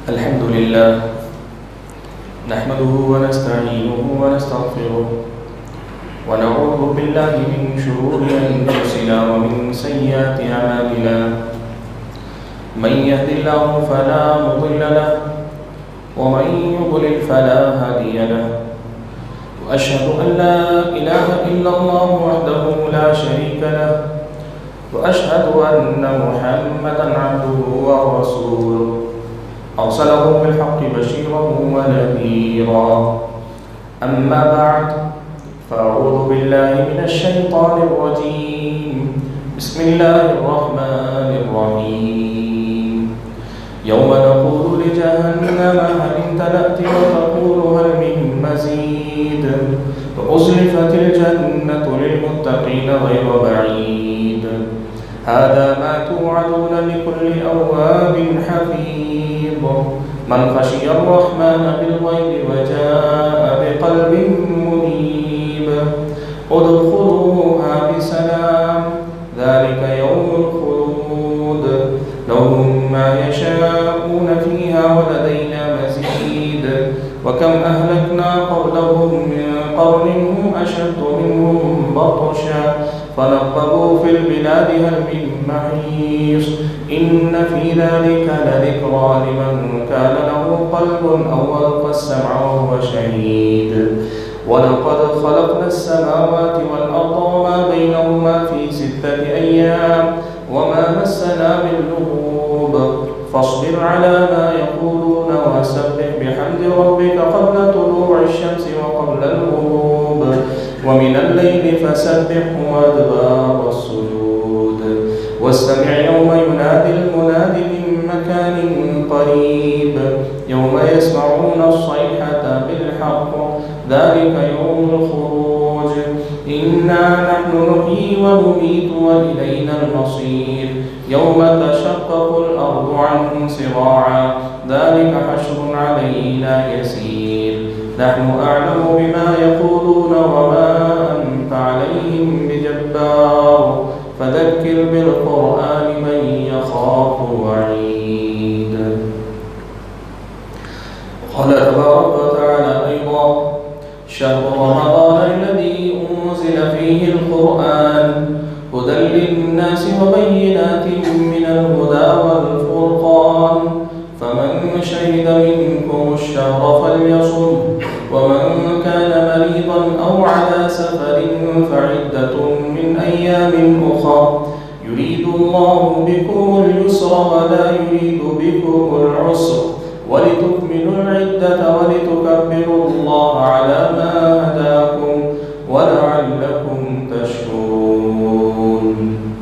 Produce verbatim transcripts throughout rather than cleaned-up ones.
الحمد لله نحمده ونستعينه ونستغفره ونعوذ بالله من شرور أنفسنا ومن سيئات أعمالنا من يهد الله فلا مضل له ومن يضلل فلا هادي له وأشهد أن لا إله إلا الله وحده لا شريك له وأشهد أن محمدا عبده ورسوله أرسله بالحق بشيرا ونذيرا أما بعد فأعوذ بالله من الشيطان الرجيم بسم الله الرحمن الرحيم يوم نقول لجهنم هل امتلأت وتقول هل من مزيد وأزلفت الجنة للمتقين غير بعيد هذا ما توعدون لكل أواب حفيظ من خشي الرحمن بالغيب وجاء بقلب منيب ادخلوها بسلام ذلك يوم الخلود لهم ما يشاءون فيها ولدينا مزيد وكم أهلكنا قبلهم من قرن هم أشد منهم بطشا فنقبوا في البلاد هل من محيص إن في ذلك لذكرى لمن كان له قلب أو ألقى السمع وهو شهيد ولقد خلقنا السماوات والأرض وما بينهما في ستة أيام وما مسنا من لغوب فاصبر على ما يقولون وسبح بحمد ربك قبل طلوع الشمس وقبل الغروب ومن الليل فسبحه وأدبار السجود واستمع يوم ينادي المناد من مكان قريب يوم يسمعون الصيحة بالحق ذلك يوم الخروج إنا نحن نحيي ونميت وإلينا المصير يوم تشقق الأرض عنهم سراعا ذلك حشر علينا يسير نحن أعلم بما يقولون وما أنت عليهم بجبار فذكر بالقرآن من يخاف وعيد قال تبارك وتعالى أيضا شهر رمضان الذي أنزل فيه القرآن هدى للناس وبينات من الهدى والفرقان فمن شهد منكم الشهر فليصم ومن كان مريضا أو على سفر فعدة من أيام أخرى يريد الله بكم اليسر ولا يريد بكم العسر ولتكملوا العدة ولتكبروا الله على ما هداكم ولعلكم تشكرون.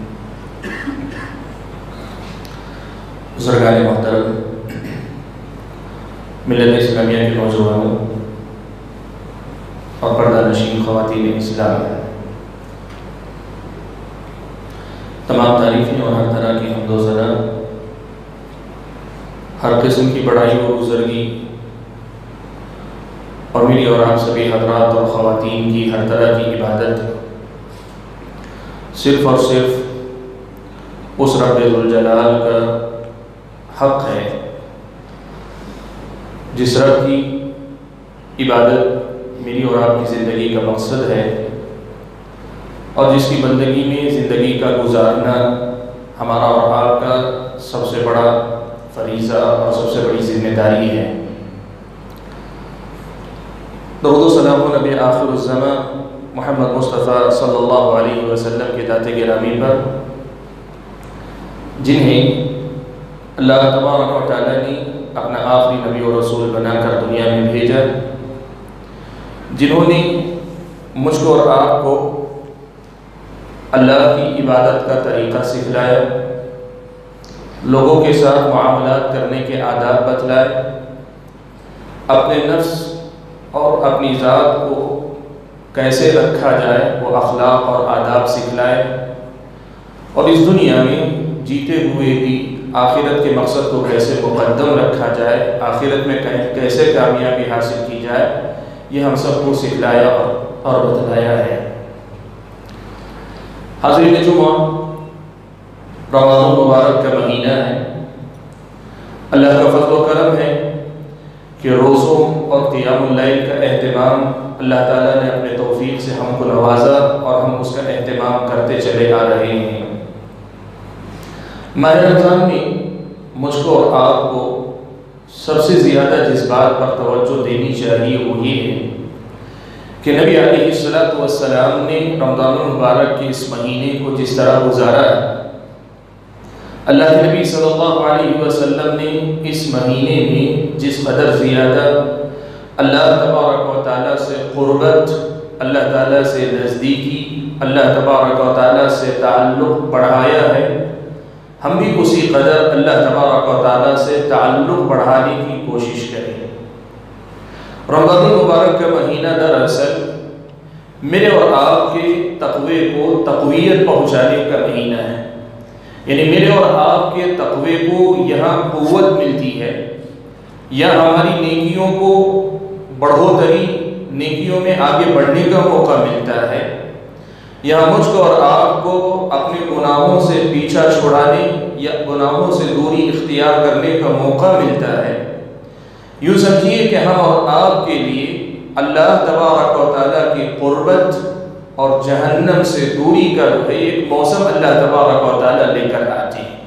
بزرگان محترم، ملت اسلامیہ کے نوجوانوں اور پردہ نشین خواتین اسلام، تمام تعریفیں اور ہر طرح کی حمد و ثنا ہر قسم کی بڑائی و بزرگی اور میری اور آپ سبھی حضرات اور خواتین کی ہر طرح کی عبادت صرف اور صرف اس رب ذوالجلال کا حق ہے جس رب کی عبادت میری اور آپ کی زندگی کا مقصد ہے اور جس کی بندگی میں زندگی کا گزارنا ہمارا اور آپ کا سب سے بڑا فریضہ اور سب سے بڑی ذمہ داری ہے۔ درود و سلام و نبی آخر الزمان محمد مصطفیٰ صلی اللہ علیہ وسلم کے ذات گرامی پر، جنہیں اللہ تبارک و تعالیٰ نے اپنا آخری نبی و رسول بنا کر دنیا میں بھیجا، جنہوں نے مجھ کو اور آپ کو اللہ کی عبادت کا طریقہ سکھلایا، لوگوں کے ساتھ معاملات کرنے کے آداب بتلائے، اپنے نفس اور اپنی ذات کو کیسے رکھا جائے وہ اخلاق اور آداب سکھلائے، اور اس دنیا میں جیتے ہوئے بھی آخرت کے مقصد کو کیسے مقدم رکھا جائے، آخرت میں کیسے کامیابی حاصل کی جائے، یہ ہم سب کو سکھلایا اور بتلایا ہے۔ حاضرین جمعہ، رمضان المبارک کا مہینہ ہے، اللہ کا فضل و کرم ہے کہ روزوں اور قیام اللیل کا اہتمام اللہ تعالیٰ نے اپنے توفیق سے ہم کو نوازا اور ہم اس کا اہتمام کرتے چلے آ رہے ہیں۔ ماہ رمضان میں مجھ کو اور آپ کو سب سے زیادہ جس بات پر توجہ دینی چاہیے وہ یہ ہے کہ نبی علیہ الصلوۃ والسلام نے رمضان المبارک کے اس مہینے کو جس طرح گزارا، اللہ کے نبی صلی اللہ علیہ وسلم نے اس مہینے میں جس قدر زیادہ اللہ تبارک و تعالیٰ سے قربت، اللہ تعالیٰ سے نزدیکی، اللہ تبارک و تعالیٰ سے تعلق بڑھایا ہے، ہم بھی اسی قدر اللہ تبارک و تعالیٰ سے تعلق بڑھانے کی کوشش کریں۔ رمضان المبارک کا مہینہ دراصل میرے اور آپ کے تقوی کو تقویت پہنچانے کا مہینہ ہے، یعنی میرے اور آپ کے تقوی کو یہاں قوت ملتی ہے، یا ہماری نیکیوں کو بڑھوتری، نیکیوں میں آگے بڑھنے کا موقع ملتا ہے، یہاں مجھ کو اور آپ کو اپنے گناہوں سے پیچھا چھڑانے یا گناہوں سے دوری اختیار کرنے کا موقع ملتا ہے۔ یوں سمجھیے کہ ہم اور آپ کے لیے اللہ تبارک و تعالیٰ کی قربت اور جہنم سے دوری کا جو ہے ایک موسم اللہ تبارک و تعالیٰ لے کر آتی ہے۔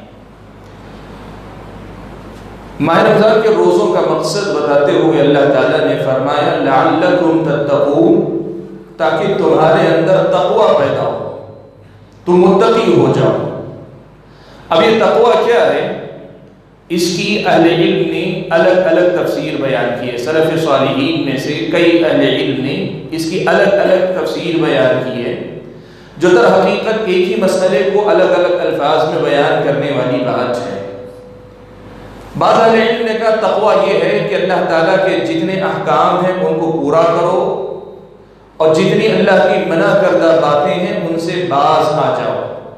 ماہ رمضان کے روزوں کا مقصد بتاتے ہوئے اللہ تعالیٰ نے فرمایا لعلکم تتقون، تاکہ تمہارے اندر تقوی پیدا ہو، تم متقی ہو جاؤ۔ اب یہ تقوی کیا ہے، اس کی اہل علم نے الگ الگ تفسیر بیان کی ہے۔ سلف صالحین میں سے کئی اہل علم نے اس کی الگ الگ تفسیر بیان کی ہے، جو در حقیقت ایک ہی مسئلے کو الگ الگ الفاظ میں بیان کرنے والی بات ہے۔ بعض اہل علم نے کہا تقوی یہ ہے کہ اللہ تعالیٰ کے جتنے احکام ہیں ان کو پورا کرو، اور جتنی اللہ کی منع کردہ باتیں ہیں ان سے باز آ جاؤ۔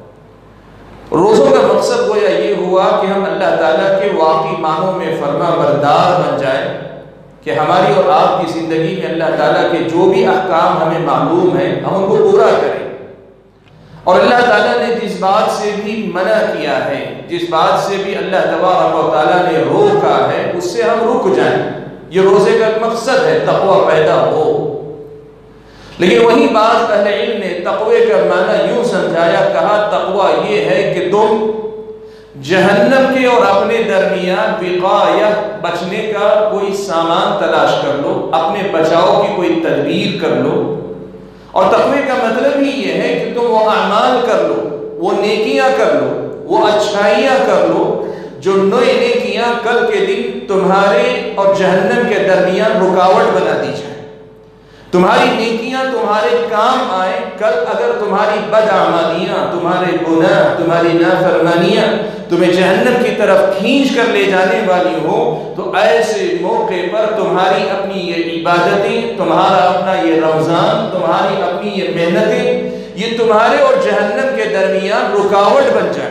روزوں کا مقصد گویا یہ ہوا کہ ہم اللہ تعالیٰ کے واقعی معنوں میں فرما بردار بن جائیں، کہ ہماری اور آپ کی زندگی میں اللہ تعالیٰ کے جو بھی احکام ہمیں معلوم ہیں ہم ان کو پورا کریں، اور اللہ تعالیٰ نے جس بات سے بھی منع کیا ہے، جس بات سے بھی اللہ تبارک و تعالیٰ نے روکا ہے اس سے ہم رک جائیں۔ یہ روزے کا مقصد ہے، تقوی پیدا ہو۔ لیکن وہی بعض اہل علم نے تقوی کا معنی یوں سمجھایا، کہا تقوی یہ ہے کہ تم جہنم کے اور اپنے درمیان وقایہ، بچنے کا کوئی سامان تلاش کر لو، اپنے بچاؤ کی کوئی تدبیر کر لو۔ اور تقوی کا مطلب ہی یہ ہے کہ تم وہ اعمال کر لو، وہ نیکیاں کر لو، وہ اچھائیاں کر لو جو نئے نیکیاں کل کے دن تمہارے اور جہنم کے درمیان رکاوٹ بنا دی جائے۔ تمہاری نیکیاں تمہارے کام آئیں، کل اگر تمہاری بدعمالیاں، تمہارے گناہ، تمہاری نافرمانیاں تمہیں جہنم کی طرف کھینچ کر لے جانے والی ہو، تو ایسے موقع پر تمہاری اپنی یہ عبادتیں، تمہارا اپنا یہ رمضان، تمہاری اپنی یہ محنتیں، یہ تمہارے اور جہنم کے درمیان رکاوٹ بن جائیں،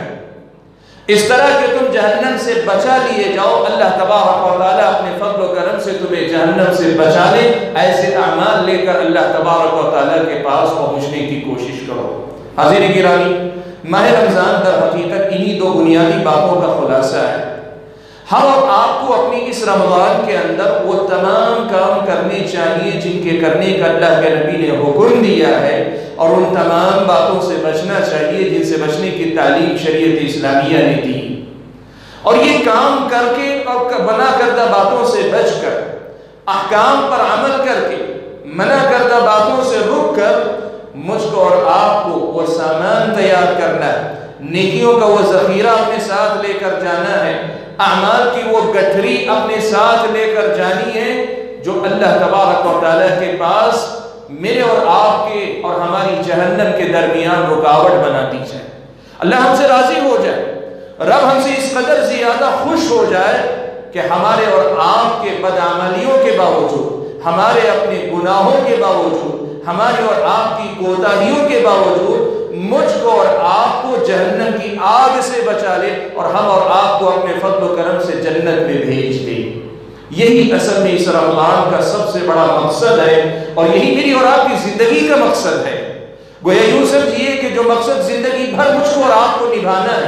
اس طرح کہ تم جہنم سے بچا لیے جاؤ۔ اللہ تبارک و تعالیٰ اپنے فضل و کرم سے تمہیں جہنم سے بچا لے، ایسے اعمال لے کر اللہ تبارک و تعالیٰ کے پاس پہنچنے کی کوشش کرو۔ حاضرین گرامی، ماہ رمضان در حقیقت انہی دو بنیادی باتوں کا خلاصہ ہے۔ ہم اور آپ کو اپنی اس رمضان کے اندر وہ تمام کام کرنے چاہیے جن کے کرنے کا اللہ کے نبی نے حکم دیا ہے، اور ان تمام باتوں سے بچنا چاہیے جن سے بچنے کی تعلیم شریعت اسلامیہ نے دی۔ اور یہ کام کر کے اور منع کردہ باتوں سے بچ کر، احکام پر عمل کر کے، منع کردہ باتوں سے رک کر، مجھ کو اور آپ کو وہ سامان تیار کرنا ہے، نیکیوں کا وہ ذخیرہ اپنے ساتھ لے کر جانا ہے، اعمال کی وہ گٹھری اپنے ساتھ لے کر جانی ہے جو اللہ تبارک و تعالیٰ کے پاس میرے اور آپ کے اور ہماری جہنم کے درمیان رکاوٹ بنا دی جائے۔ اللہ ہم سے راضی ہو جائے، رب ہم سے اس قدر زیادہ خوش ہو جائے کہ ہمارے اور آپ کے بدعملیوں کے باوجود، ہمارے اپنے گناہوں کے باوجود، ہمارے اور آپ کی کوتاہیوں کے باوجود مجھ کو اور آپ کو جہنم کی آگ سے بچا لے، اور ہم اور آپ کو اپنے فضل و کرم سے جنت میں بھیج دے۔ یہی اصل میں اس رمضان کا سب سے بڑا مقصد ہے، اور یہی میری اور آپ کی زندگی کا مقصد ہے۔ گویا یوں سمجھیے کہ جو مقصد زندگی بھر مجھ کو اور آپ کو نبھانا ہے،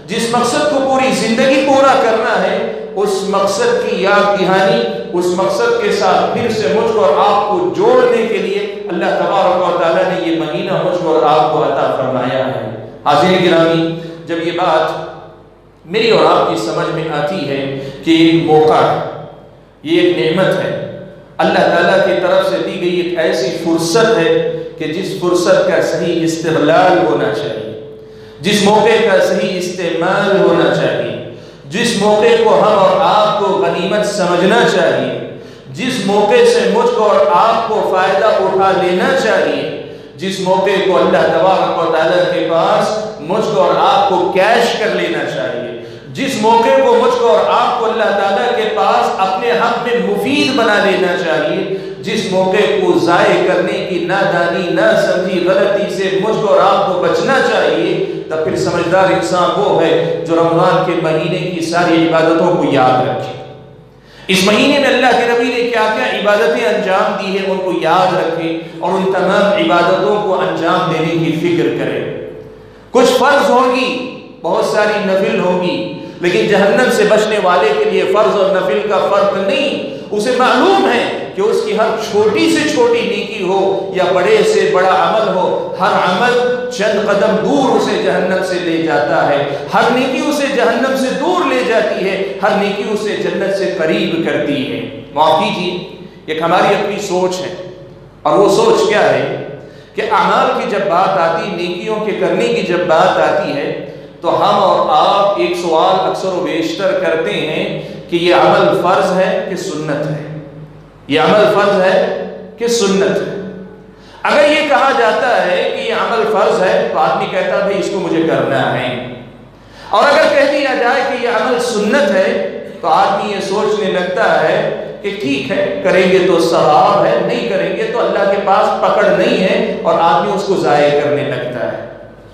جس مقصد کو پوری زندگی پورا کرنا ہے، اس مقصد کی یاد دہانی، اس مقصد کے ساتھ پھر سے مجھ کو اور آپ کو جوڑنے کے لیے اللہ تبارک و تعالیٰ نے یہ مہینہ مجھ کو اور آپ کو عطا فرمایا ہے۔ حاضرین گرامی، جب یہ بات میری اور آپ کی سمجھ میں آتی ہے کہ ایک موقع ہے، یہ ایک نعمت ہے، اللہ تعالیٰ کی طرف سے دی گئی ایک ایسی فرصت ہے کہ جس فرصت کا صحیح استغلال ہونا چاہیے، جس موقع کا صحیح استعمال ہونا چاہیے، جس موقع کو ہم اور آپ کو غنیمت سمجھنا چاہیے، جس موقع سے مجھ کو اور آپ کو فائدہ اٹھا لینا چاہیے، جس موقع کو اللہ تبارک و تعالیٰ کے پاس مجھ کو اور آپ کو کیش کر لینا چاہیے، جس موقع کو مجھ کو اور آپ کو اللہ تعالیٰ کے پاس اپنے حق میں مفید بنا لینا چاہیے، جس موقع کو ضائع کرنے کی نادانی، نہ سمجھی غلطی سے مجھ کو اور آپ کو بچنا چاہیے، تب پھر سمجھدار انسان وہ ہے جو رمضان کے مہینے کی ساری عبادتوں کو یاد رکھے۔ اس مہینے میں اللہ کے نبی نے کیا کیا عبادتیں انجام دی ہیں ان کو یاد رکھے اور ان تمام عبادتوں کو انجام دینے کی فکر کرے۔ کچھ فرض ہوگی، بہت ساری نفل ہوگی، لیکن جہنم سے بچنے والے کے لیے فرض اور نفل کا فرق نہیں، اسے معلوم ہے کہ اس کی ہر چھوٹی سے چھوٹی نیکی ہو یا بڑے سے بڑا عمل ہو، ہر عمل چند قدم دور اسے جہنم سے لے جاتا ہے، ہر نیکی اسے جہنم سے دور لے جاتی ہے، ہر نیکی اسے جنت سے قریب کرتی ہے۔ معاف کیجیے، ایک ہماری اپنی سوچ ہے، اور وہ سوچ کیا ہے کہ اعمال کی جب بات آتی، نیکیوں کے کرنے کی جب بات آتی ہے تو ہم اور آپ ایک سوال اکثر و بیشتر کرتے ہیں کہ یہ عمل فرض ہے کہ سنت ہے، یہ عمل فرض ہے کہ سنت ہے۔ اگر یہ کہا جاتا ہے کہ یہ عمل فرض ہے تو آدمی کہتا ہے بھئی اس کو مجھے کرنا ہے، اور اگر کہہ دیا جائے کہ یہ عمل سنت ہے تو آدمی یہ سوچنے لگتا ہے کہ ٹھیک ہے، کریں گے تو ثواب ہے، نہیں کریں گے تو اللہ کے پاس پکڑ نہیں ہے، اور آدمی اس کو ضائع کرنے لگتا ہے۔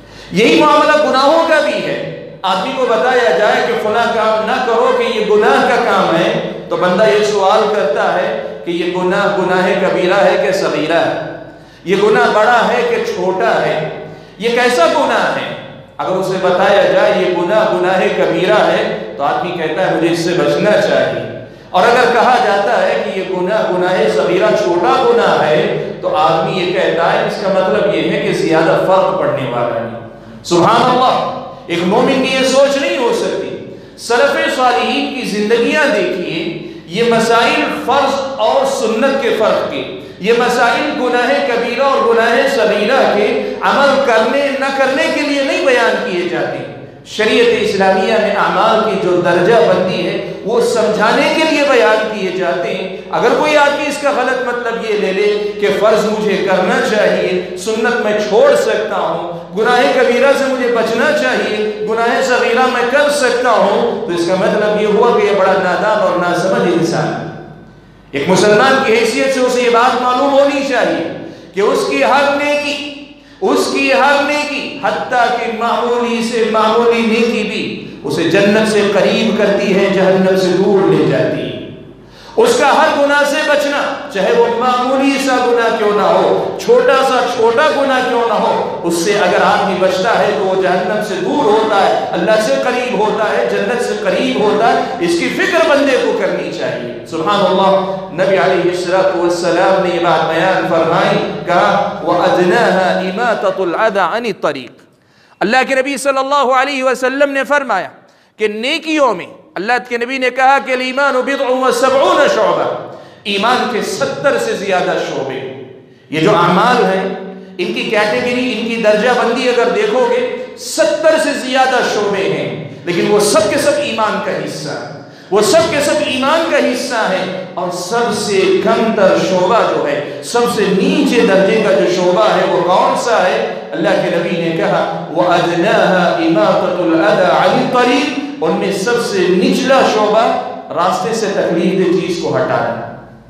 یہی معاملہ گناہوں کا بھی ہے۔ آدمی کو بتایا جائے کہ فلاں کام نہ کرو کہ یہ گناہ کا کام ہے، تو بندہ یہ سوال کرتا ہے کہ یہ گناہ گناہ کبیرہ ہے کہ صغیرہ ہے، یہ گناہ بڑا ہے کہ چھوٹا ہے، یہ کیسا گناہ ہے؟ اگر اسے بتایا جائے یہ گناہ گناہ کبیرہ ہے تو آدمی کہتا ہے مجھے اس سے بچنا چاہیے، اور اگر کہا جاتا ہے کہ یہ گناہ گناہ صغیرہ چھوٹا گناہ ہے تو آدمی یہ کہتا ہے اس کا مطلب یہ ہے کہ زیادہ فرق پڑنے والا نہیں۔ سبحان اللہ، ایک مومن کی یہ سوچ نہیں ہو سکتی۔ سلف صالحین کی زندگیاں دیکھیے، یہ مسائل فرض اور سنت کے فرق کے، یہ مسائل گناہ کبیرہ اور گناہ صغیرہ کے عمل کرنے نہ کرنے کے لیے نہیں بیان کیے جاتے۔ شریعت اسلامیہ میں اعمال کی جو درجہ بندی ہے وہ سمجھانے کے لیے بیان کیے جاتے ہیں۔ اگر کوئی آدمی اس کا غلط مطلب یہ لے لے کہ فرض مجھے کرنا چاہیے، سنت میں چھوڑ سکتا ہوں، گناہ کبیرہ سے مجھے بچنا چاہیے، گناہ صغیرہ میں کر سکتا ہوں، تو اس کا مطلب یہ ہوا کہ یہ بڑا نادان اور ناسمجھ انسان ہے۔ ایک مسلمان کی حیثیت سے اسے یہ بات معلوم ہونی چاہیے کہ اس کی ہر نیکی، اس کی ہر نیکی، حتیٰ کہ معمولی سے معمولی نیکی بھی اسے جنت سے قریب کرتی ہے، جہنم سے دور لے جاتی ہے۔ اس کا ہر گناہ سے بچنا، چاہے وہ معمولی سا گناہ کیوں نہ ہو، چھوٹا سا چھوٹا گناہ کیوں نہ ہو، اس سے اگر آدمی بچتا ہے تو وہ جہنم سے دور ہوتا ہے، اللہ سے قریب ہوتا ہے، جنت سے قریب ہوتا ہے۔ اس کی فکر بندے کو کرنی چاہیے۔ سبحان اللہ، نبی علیہ السلام نے یہ بات بیان فرمائی، کہا وَأَدْنَاهَا إِمَاتَةُ الْعَدَى عَنِ الطَّرِيقِ۔ اللہ کے نبی صلی اللہ علیہ وسلم نے فرمایا کہ نیکیوں میں، اللہ کے نبی نے کہا کہ الایمان بضع و سبعون شعبہ، ایمان کے ستر سے زیادہ شعبے۔ یہ جو اعمال ہیں ان کی کیٹیگری، ان کی درجہ بندی اگر دیکھو گے ستر سے زیادہ شعبے ہیں، لیکن وہ سب کے سب ایمان کا حصہ ہیں، وہ سب کے سب ایمان کا حصہ ہے۔ اور سب سے کم تر شعبہ جو ہے، سب سے نیچے درجے کا جو شعبہ ہے وہ کون سا ہے؟ اللہ کے نبی نے کہا وَأَدْنَاهَا إِمَاطَةُ الْأَذَى عَنِ الطَّرِيقِ، ان میں سب سے نچلا شعبہ راستے سے تکلیف دہ چیز کو ہٹانا۔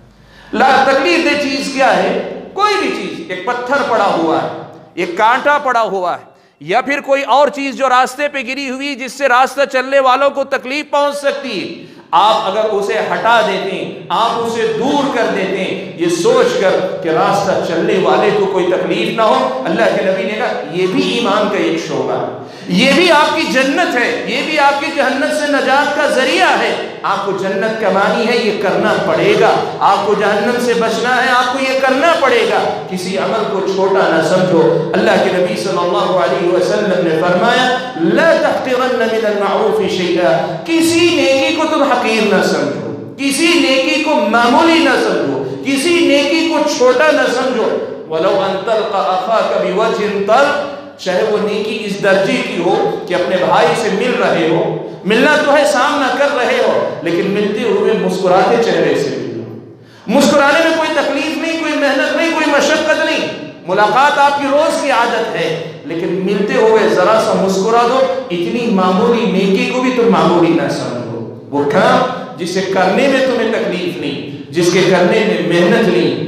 لا تکلیف دہ چیز کیا ہے؟ کوئی بھی چیز، ایک پتھر پڑا ہوا ہے، ایک کانٹا پڑا ہوا ہے، یا پھر کوئی اور چیز جو راستے پہ گری ہوئی جس سے راستہ چلنے والوں کو تکلیف پہنچ سکتی ہے، آپ اگر اسے ہٹا دیتے ہیں، آپ اسے دور کر دیتے ہیں یہ سوچ کر کہ راستہ چلنے والے کو کوئی تکلیف نہ ہو، اللہ کے نبی نے کہا یہ بھی ایمان کا ایک شعبہ ہے، یہ بھی آپ کی جنت ہے، یہ بھی آپ کی جہنم سے نجات کا ذریعہ ہے۔ آپ کو جنت کمانی ہے، یہ کرنا پڑے گا، آپ کو جہنم سے بچنا ہے، آپ کو یہ کرنا پڑے گا، کسی عمل کو چھوٹا نہ سمجھو۔ اللہ کے نبی صلی اللہ علیہ وسلم نے فرمایا لا تحقرن من المعروف شیئا، کسی نیکی کو تم حقیر نہ سمجھو، کسی نیکی کو معمولی نہ سمجھو، کسی نیکی کو چھوٹا نہ سمجھو۔ ولو ان تلقى اخاك بوجه طلق، چاہے وہ نیکی اس درجے کی ہو کہ اپنے بھائی سے مل رہے ہو، ملنا تو ہے، سامنا کر رہے ہو، لیکن ملتے ہوئے مسکراتے چہرے سے ملو۔ مسکرانے میں کوئی تکلیف نہیں، کوئی محنت نہیں، کوئی مشقت نہیں، ملاقات آپ کی روز کی عادت ہے، لیکن ملتے ہوئے ذرا سا مسکرا دو۔ اتنی معمولی نیکی کو بھی تم معمولی نہ سمجھو، وہ کام جسے کرنے میں تمہیں تکلیف نہیں، جس کے کرنے میں محنت نہیں،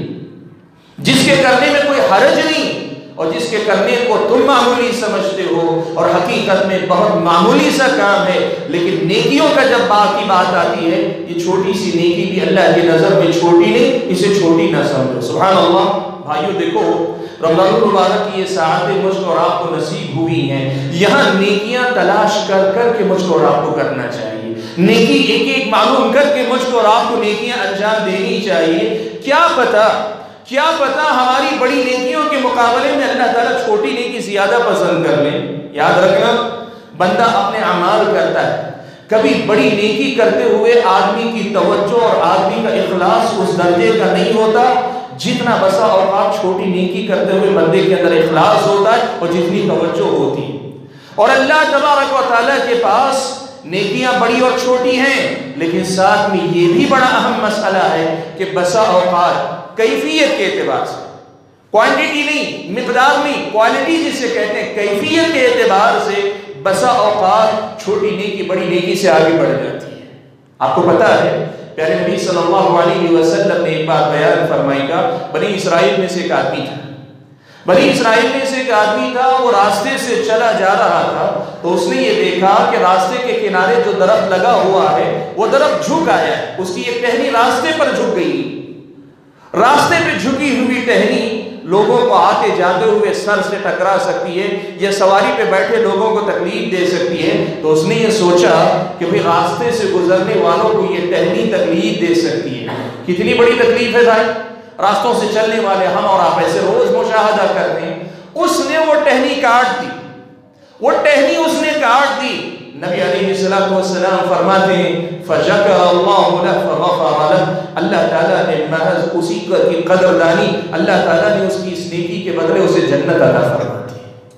جس کے کرنے میں کوئی حرج نہیں، اور جس کے کرنے کو تم معمولی سمجھتے ہو اور حقیقت میں بہت معمولی سا کام ہے، لیکن نیکیوں کا جب بات کی بات آتی ہے، یہ چھوٹی سی نیکی بھی اللہ کی نظر میں چھوٹی نہیں، اسے چھوٹی نہ سمجھو۔ سبحان اللہ۔ بھائیو دیکھو، رمضان المبارک کی یہ ساعتیں مجھ کو اور آپ کو نصیب ہوئی ہیں، یہاں نیکیاں تلاش کر کر کے مجھ کو اور آپ کو کرنا چاہیے، نیکی ایک ایک معلوم کر کے مجھ کو اور آپ کو نیکیاں انجام دینی چاہیے۔ کیا پتہ کیا پتہ ہماری بڑی نیکیوں کے مقابلے میں اللہ تعالیٰ چھوٹی نیکی زیادہ پسند کر لیں۔ یاد رکھنا، بندہ اپنے اعمال کرتا ہے، کبھی بڑی نیکی کرتے ہوئے آدمی کی توجہ اور آدمی کا اخلاص اس درجے کا نہیں ہوتا جتنا بسا اوقات چھوٹی نیکی کرتے ہوئے بندے کے اندر اخلاص ہوتا ہے اور جتنی توجہ ہوتی ہے۔ اور اللہ تبارک و تعالیٰ کے پاس نیکیاں بڑی اور چھوٹی ہیں، لیکن ساتھ میں یہ بھی بڑا اہم مسئلہ ہے کہ بسا اوقات کیفیت کے اعتبار سے، کوانٹیٹی نہیں، مقدار نہیں، کوالٹی جسے کہتے ہیں، کیفیت کے اعتبار سے بسا اوقات چھوٹی نیکی بڑی نیکی سے آگے بڑھ جاتی ہے۔ آپ کو پتا ہے پیارے نبی صلی اللہ علیہ وسلم نے ایک بات بیان فرمائی کا، بنی اسرائیل میں سے ایک آدمی تھا، بنی اسرائیل میں سے ایک آدمی تھا، وہ راستے سے چلا جا رہا تھا تو اس نے یہ دیکھا کہ راستے کے کنارے جو درخت لگا ہوا ہے وہ درخت جھک آیا ہے، اس کی ایک ٹہنی راستے پر جھک گئی۔ راستے پہ جھکی ہوئی ٹہنی لوگوں کو آتے جاتے ہوئے سر سے ٹکرا سکتی ہے یا سواری پہ بیٹھے لوگوں کو تکلیف دے سکتی ہے، تو اس نے یہ سوچا کہ بھئی راستے سے گزرنے والوں کو یہ ٹہنی تکلیف دے سکتی ہے، کتنی بڑی تکلیف ہے بھائی، راستوں سے چلنے والے ہم اور آپ ایسے روز مشاہدہ کرتے ہیں۔ اس نے وہ ٹہنی کاٹ دی، وہ ٹہنی اس نے کاٹ دی۔ نبی علیہ السلام فرماتے ہیں فَشَكَرَ اللَّهُ لَهُ فَغَفَرَ لَهُ، اللہ تعالیٰ نے محض اسی کی قدردانی، اللہ تعالیٰ نے اس کی اس نیکی کے بدلے اسے جنت عطا فرما دی۔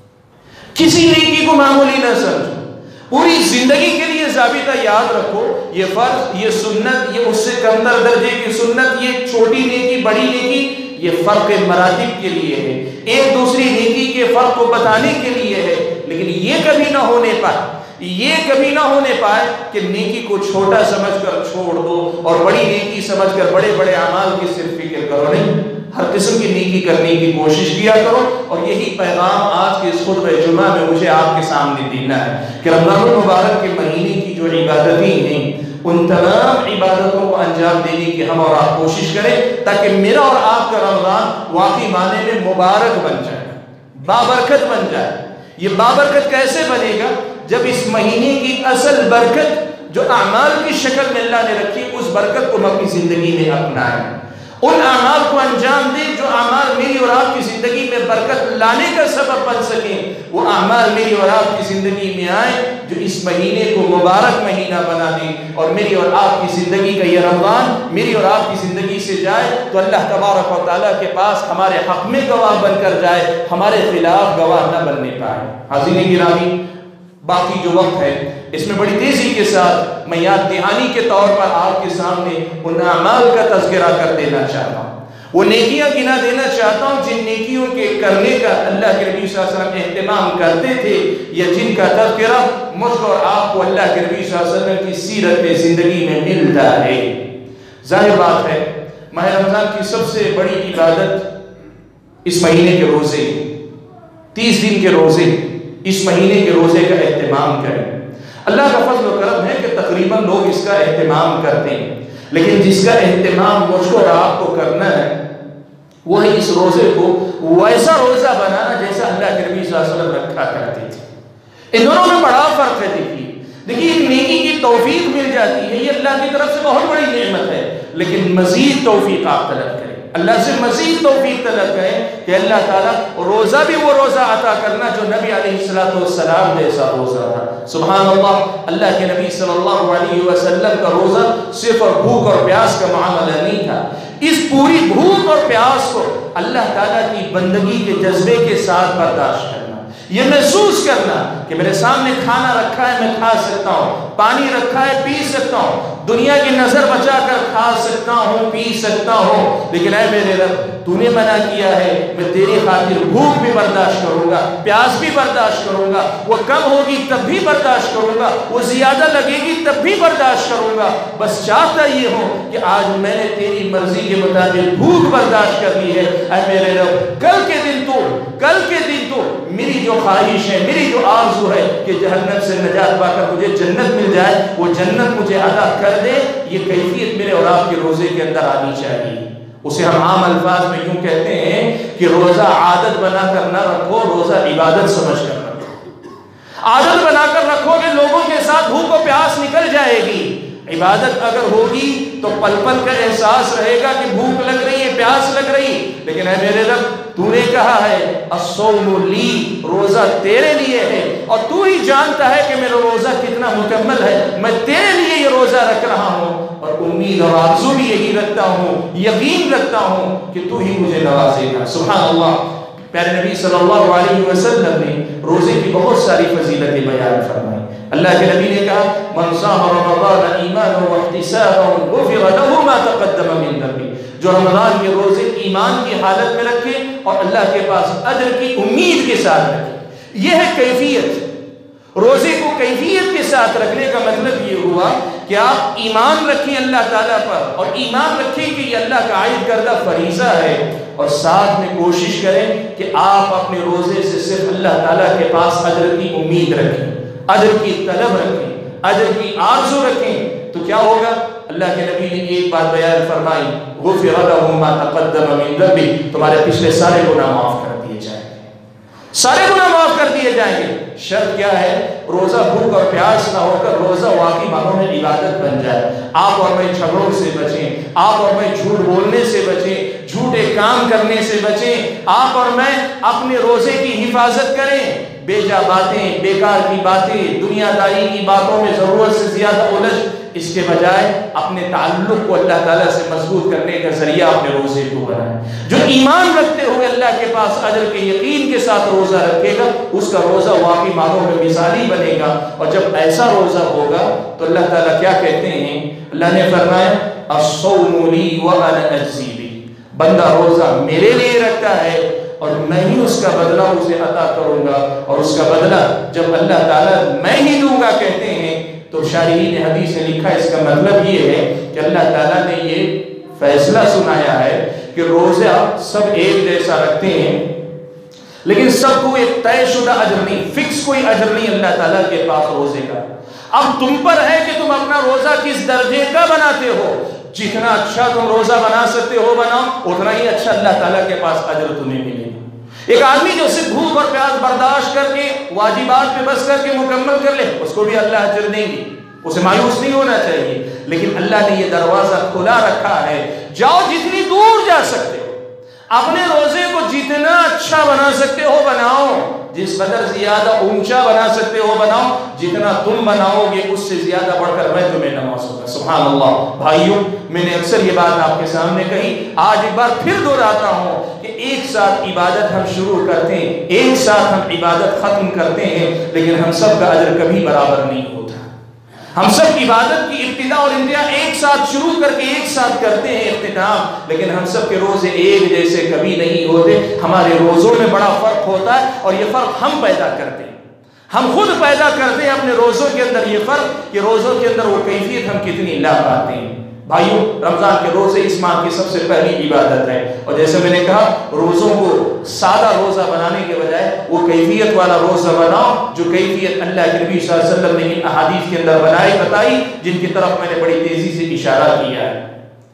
کسی نیکی کو معمولی نہ سمجھو، پوری زندگی کے لیے ضابطہ یاد رکھو، یہ فرض، یہ سنت، یہ اس سے کمتر درجے کی سنت، یہ چھوٹی نیکی بڑی نیکی، یہ فرق مراتب کے لیے ہے، ایک دوسری نیکی کے فرق کو بتانے کے لیے ہے، لیکن یہ کبھی نہ ہونے پائے یہ کبھی نہ ہونے پائے کہ نیکی کو چھوٹا سمجھ کر چھوڑ دو اور بڑی نیکی سمجھ کر بڑے بڑے اعمال کی صرف فکر کرو، نہیں، ہر قسم کی نیکی کرنے کی کوشش کیا کرو۔ اور یہی پیغام آج کے اس خطبہ جمعہ میں مجھے آپ کے سامنے دینا ہے کہ رمضان المبارک کے مہینے کی جو عبادتیں ہیں ان تمام عبادتوں کو انجام دینے کی ہم اور آپ کوشش کریں تاکہ میرا اور آپ کا رمضان واقعی معنی میں مبارک بن جائے، بابرکت بن جائے۔ یہ بابرکت کیسے بنے گا؟ جب اس مہینے کی اصل برکت جو اعمال کی شکل میں اللہ نے رکھی اس برکت کو ہم اپنی زندگی میں اپنائیں، ان اعمال کو انجام دیں جو اعمال میری اور آپ کی زندگی میں برکت لانے کا سبب بن سکیں، وہ اعمال میری اور آپ کی زندگی میں آئیں جو اس مہینے کو مبارک مہینہ بنا دیں، اور میری اور آپ کی زندگی کا یہ رمضان میری اور آپ کی زندگی سے جائے تو اللہ تبارک و تعالیٰ کے پاس ہمارے حق میں گواہ بن کر جائے، ہمارے خلاف گواہ نہ بننے پائے۔ حاضرین گرامی، باقی جو وقت ہے اس میں بڑی تیزی کے ساتھ میں یاد دہانی کے طور پر آپ کے سامنے ان اعمال کا تذکرہ کر دینا چاہتا ہوں، وہ نیکیاں گنا دینا چاہتا ہوں جن نیکیوں کے کرنے کا اللہ کے نبی صلی اللہ علیہ وسلم اہتمام کرتے تھے، یا جن کا تذکرہ مجھ کو اور آپ کو اللہ کے نبی صلی اللہ علیہ وسلم کی سیرت میں زندگی میں ملتا ہے۔ ظاہر بات ہے ماہ رمضان کی سب سے بڑی عبادت اس مہینے کے روزے، تیس دن کے روزے، اس مہینے کے روزے کا اہتمام کریں۔ اللہ کا فضل و کرم ہے کہ تقریباً لوگ اس کا اہتمام کرتے ہیں، لیکن جس کا اہتمام مجھ کو اور آپ کو کرنا ہے وہ ہے اس روزے کو ویسا روزہ بنانا جیسا اللہ کے نبی صلی اللہ علیہ وسلم رکھا کرتے تھے۔ ان دونوں میں بڑا فرق ہے۔ دیکھیے دیکھیے ایک نیکی کی توفیق مل جاتی ہے، یہ اللہ کی طرف سے بہت بڑی نعمت ہے، لیکن مزید توفیق آپ طلب کریں، اللہ سے مزید توفیق طلب کریں کہ اللہ تعالیٰ روزہ بھی وہ روزہ عطا کرنا جو نبی علیہ السلام جیسا روزہ تھا۔ سبحان اللہ، اللہ کے نبی صلی اللہ علیہ وسلم کا روزہ صرف اور بھوک اور پیاس کا معاملہ نہیں تھا، اس پوری بھوک اور پیاس کو اللہ تعالیٰ کی بندگی کے جذبے کے ساتھ برداشت کرنا، یہ محسوس کرنا کہ میرے سامنے کھانا رکھا ہے میں کھا سکتا ہوں، پانی رکھا ہے پی سکتا ہوں، دنیا کی نظر بچا کر کھا سکتا ہوں پی سکتا ہوں، لیکن اے میرے رب تو نے منع کیا ہے، میں تیری خاطر بھوک بھی برداشت کروں گا، پیاس بھی برداشت کروں گا، وہ کم ہوگی تب بھی برداشت کروں گا، وہ زیادہ لگے گی تب بھی برداشت کروں گا، بس چاہتا یہ ہوں کہ آج میں نے تیری مرضی کے مطابق بھوک برداشت کر لی ہے، اے میرے رب کل کے دن تو کل کے دن تو میری جو خواہش ہے، میری جو آرزو ہے کہ جہنم سے نجات پا کر مجھے جنت مل جائے، وہ جنت مجھے عطا کر دے، یہ کیفیت میرے اور آپ کے روزے کے اندر آنی چاہیے۔ اسے ہم عام الفاظ میں یوں کہتے ہیں کہ روزہ عادت بنا کر نہ رکھو، روزہ عبادت سمجھ کر رکھو۔ عادت بنا کر رکھو کہ لوگوں کے ساتھ بھوک و پیاس نکل جائے گی، عبادت اگر ہوگی تو پل پل کا احساس رہے گا کہ بھوک لگ رہی ہے، پیاس لگ رہی، لیکن اے میرے رب تو نے کہا ہے الصوم لی، روزہ تیرے لیے ہے، اور تو ہی جانتا ہے کہ میرا روزہ کتنا مکمل ہے، میں تیرے لیے یہ روزہ رکھ رہا ہوں، اور امید اور آرزو بھی یہی رکھتا ہوں، یقین رکھتا ہوں کہ تو ہی مجھے نوازے گا۔ سبحان اللہ، پیارے نبی صلی اللہ علیہ وسلم نے روزے کی بہت ساری فضیلتیں بیان فرمائی۔ اللہ کے نبی نے کہا من صام رمضان ایمانا واحتسابا غفر له ما تقدم من ذنبه، جو رمضان کے روزے ایمان کی حالت میں رکھے اور اللہ کے پاس اجر کی امید کے ساتھ رکھے، یہ ہے کیفیت۔ روزے کو کیفیت کے ساتھ رکھنے کا مطلب یہ ہوا کہ آپ ایمان رکھیں اللہ تعالیٰ پر، اور ایمان رکھیں کہ یہ اللہ کا عائد کردہ فریضہ ہے، اور ساتھ میں کوشش کریں کہ آپ اپنے روزے سے صرف اللہ تعالیٰ کے پاس اجر کی امید رکھیں، اجر کی طلب رکھیں، اجر کی آرزو رکھیں، تو کیا ہوگا؟ اللہ کے نبی نے ایک بات بیان فرمائی غفر له ما تقدم من ذنبه، تمہارے پچھلے سارے گناہ معاف کر دیے جائیں گے، سارے گناہ معاف کر دیے جائیں گے۔ شرط کیا ہے؟ روزہ بھوک اور پیاس نہ ہو کر روزہ واقعی معنوں میں عبادت بن جائے۔ آپ اور میں جھگڑوں سے بچیں، آپ اور میں جھوٹ بولنے سے بچیں، جھوٹے کام کرنے سے بچیں، آپ اور میں اپنے روزے کی حفاظت کریں، بے جا باتیں، بیکار کی باتیں، دنیا داری کی باتوں میں ضرورت سے زیادہ الجھ، اس کے بجائے اپنے تعلق کو اللہ تعالیٰ سے مضبوط کرنے کا ذریعہ اپنے روزے کو بنائیں۔ جو ایمان رکھتے ہوئے اللہ کے پاس اجر کے یقین کے ساتھ روزہ رکھے گا، اس کا روزہ واقعی معنوں میں مثالی بنے گا، اور جب ایسا روزہ ہوگا تو اللہ تعالیٰ کیا کہتے ہیں؟ اللہ نے فرمایا الصوم لی وانا اجزی بہ، بندہ روزہ میرے لیے رکھتا ہے اور میں ہی اس کا بدلہ اسے عطا کروں گا، اور اس کا بدلہ جب اللہ تعالیٰ میں ہی دوں گا کہتے ہیں، تو شارحین حدیث نے لکھا اس کا مطلب یہ ہے کہ اللہ تعالیٰ نے یہ فیصلہ سنایا ہے کہ روزہ سب ایک جیسا رکھتے ہیں، لیکن سب کو ایک طے شدہ اجر نہیں، فکس کوئی اجر نہیں اللہ تعالیٰ کے پاس روزے کا۔ اب تم پر ہے کہ تم اپنا روزہ کس درجے کا بناتے ہو، جتنا اچھا تم روزہ بنا سکتے ہو بناؤ، اتنا ہی اچھا اللہ تعالیٰ کے پاس اجر تمہیں ملے گا۔ ایک آدمی جو صرف بھوک اور پیاس برداشت کر کے واجبات پہ بس کر کے مکمل کر لے، اس کو بھی اللہ اجر دیں گے، اسے مایوس نہیں ہونا چاہیے، لیکن اللہ نے یہ دروازہ کھلا رکھا ہے، جاؤ جتنی دور جا سکتے ہو، اپنے روزے کو جتنا اچھا بنا سکتے ہو بناؤ، جس قدر زیادہ اونچا بنا سکتے ہو بناؤ، جتنا تم بناؤ گے اس سے زیادہ بڑھ کر میں تمہیں نوازوں گا۔ سبحان اللہ۔ بھائیوں، میں نے اکثر یہ بات آپ کے سامنے کہی، آج ایک بار پھر دہراتا ہوں کہ ایک ساتھ عبادت ہم شروع کرتے ہیں، ایک ساتھ ہم عبادت ختم کرتے ہیں، لیکن ہم سب کا اجر کبھی برابر نہیں ہوتا۔ ہم سب عبادت کی ابتدا اور انتہا ایک ساتھ شروع کر کے ایک ساتھ کرتے ہیں اختتام، لیکن ہم سب کے روزے ایک جیسے کبھی نہیں ہوتے، ہمارے روزوں میں بڑا فرق ہوتا ہے، اور یہ فرق ہم پیدا کرتے ہیں، ہم خود پیدا کرتے ہیں اپنے روزوں کے اندر یہ فرق کہ روزوں کے اندر وہ کیفیت ہم کتنی لا پاتے ہیں۔ بھائیوں رمضان کے روزے اس ماہ کی سب سے پہلی عبادت ہے، اور جیسے میں نے کہا روزوں کو سادہ روزہ بنانے کے بجائے وہ کیفیت والا روزہ بناؤ جو کیفیت اللہ کے نبی صلی اللہ علیہ وسلم نے ان احادیث کے اندر بنائی بتائی، جن کی طرف میں نے بڑی تیزی سے اشارہ کیا ہے۔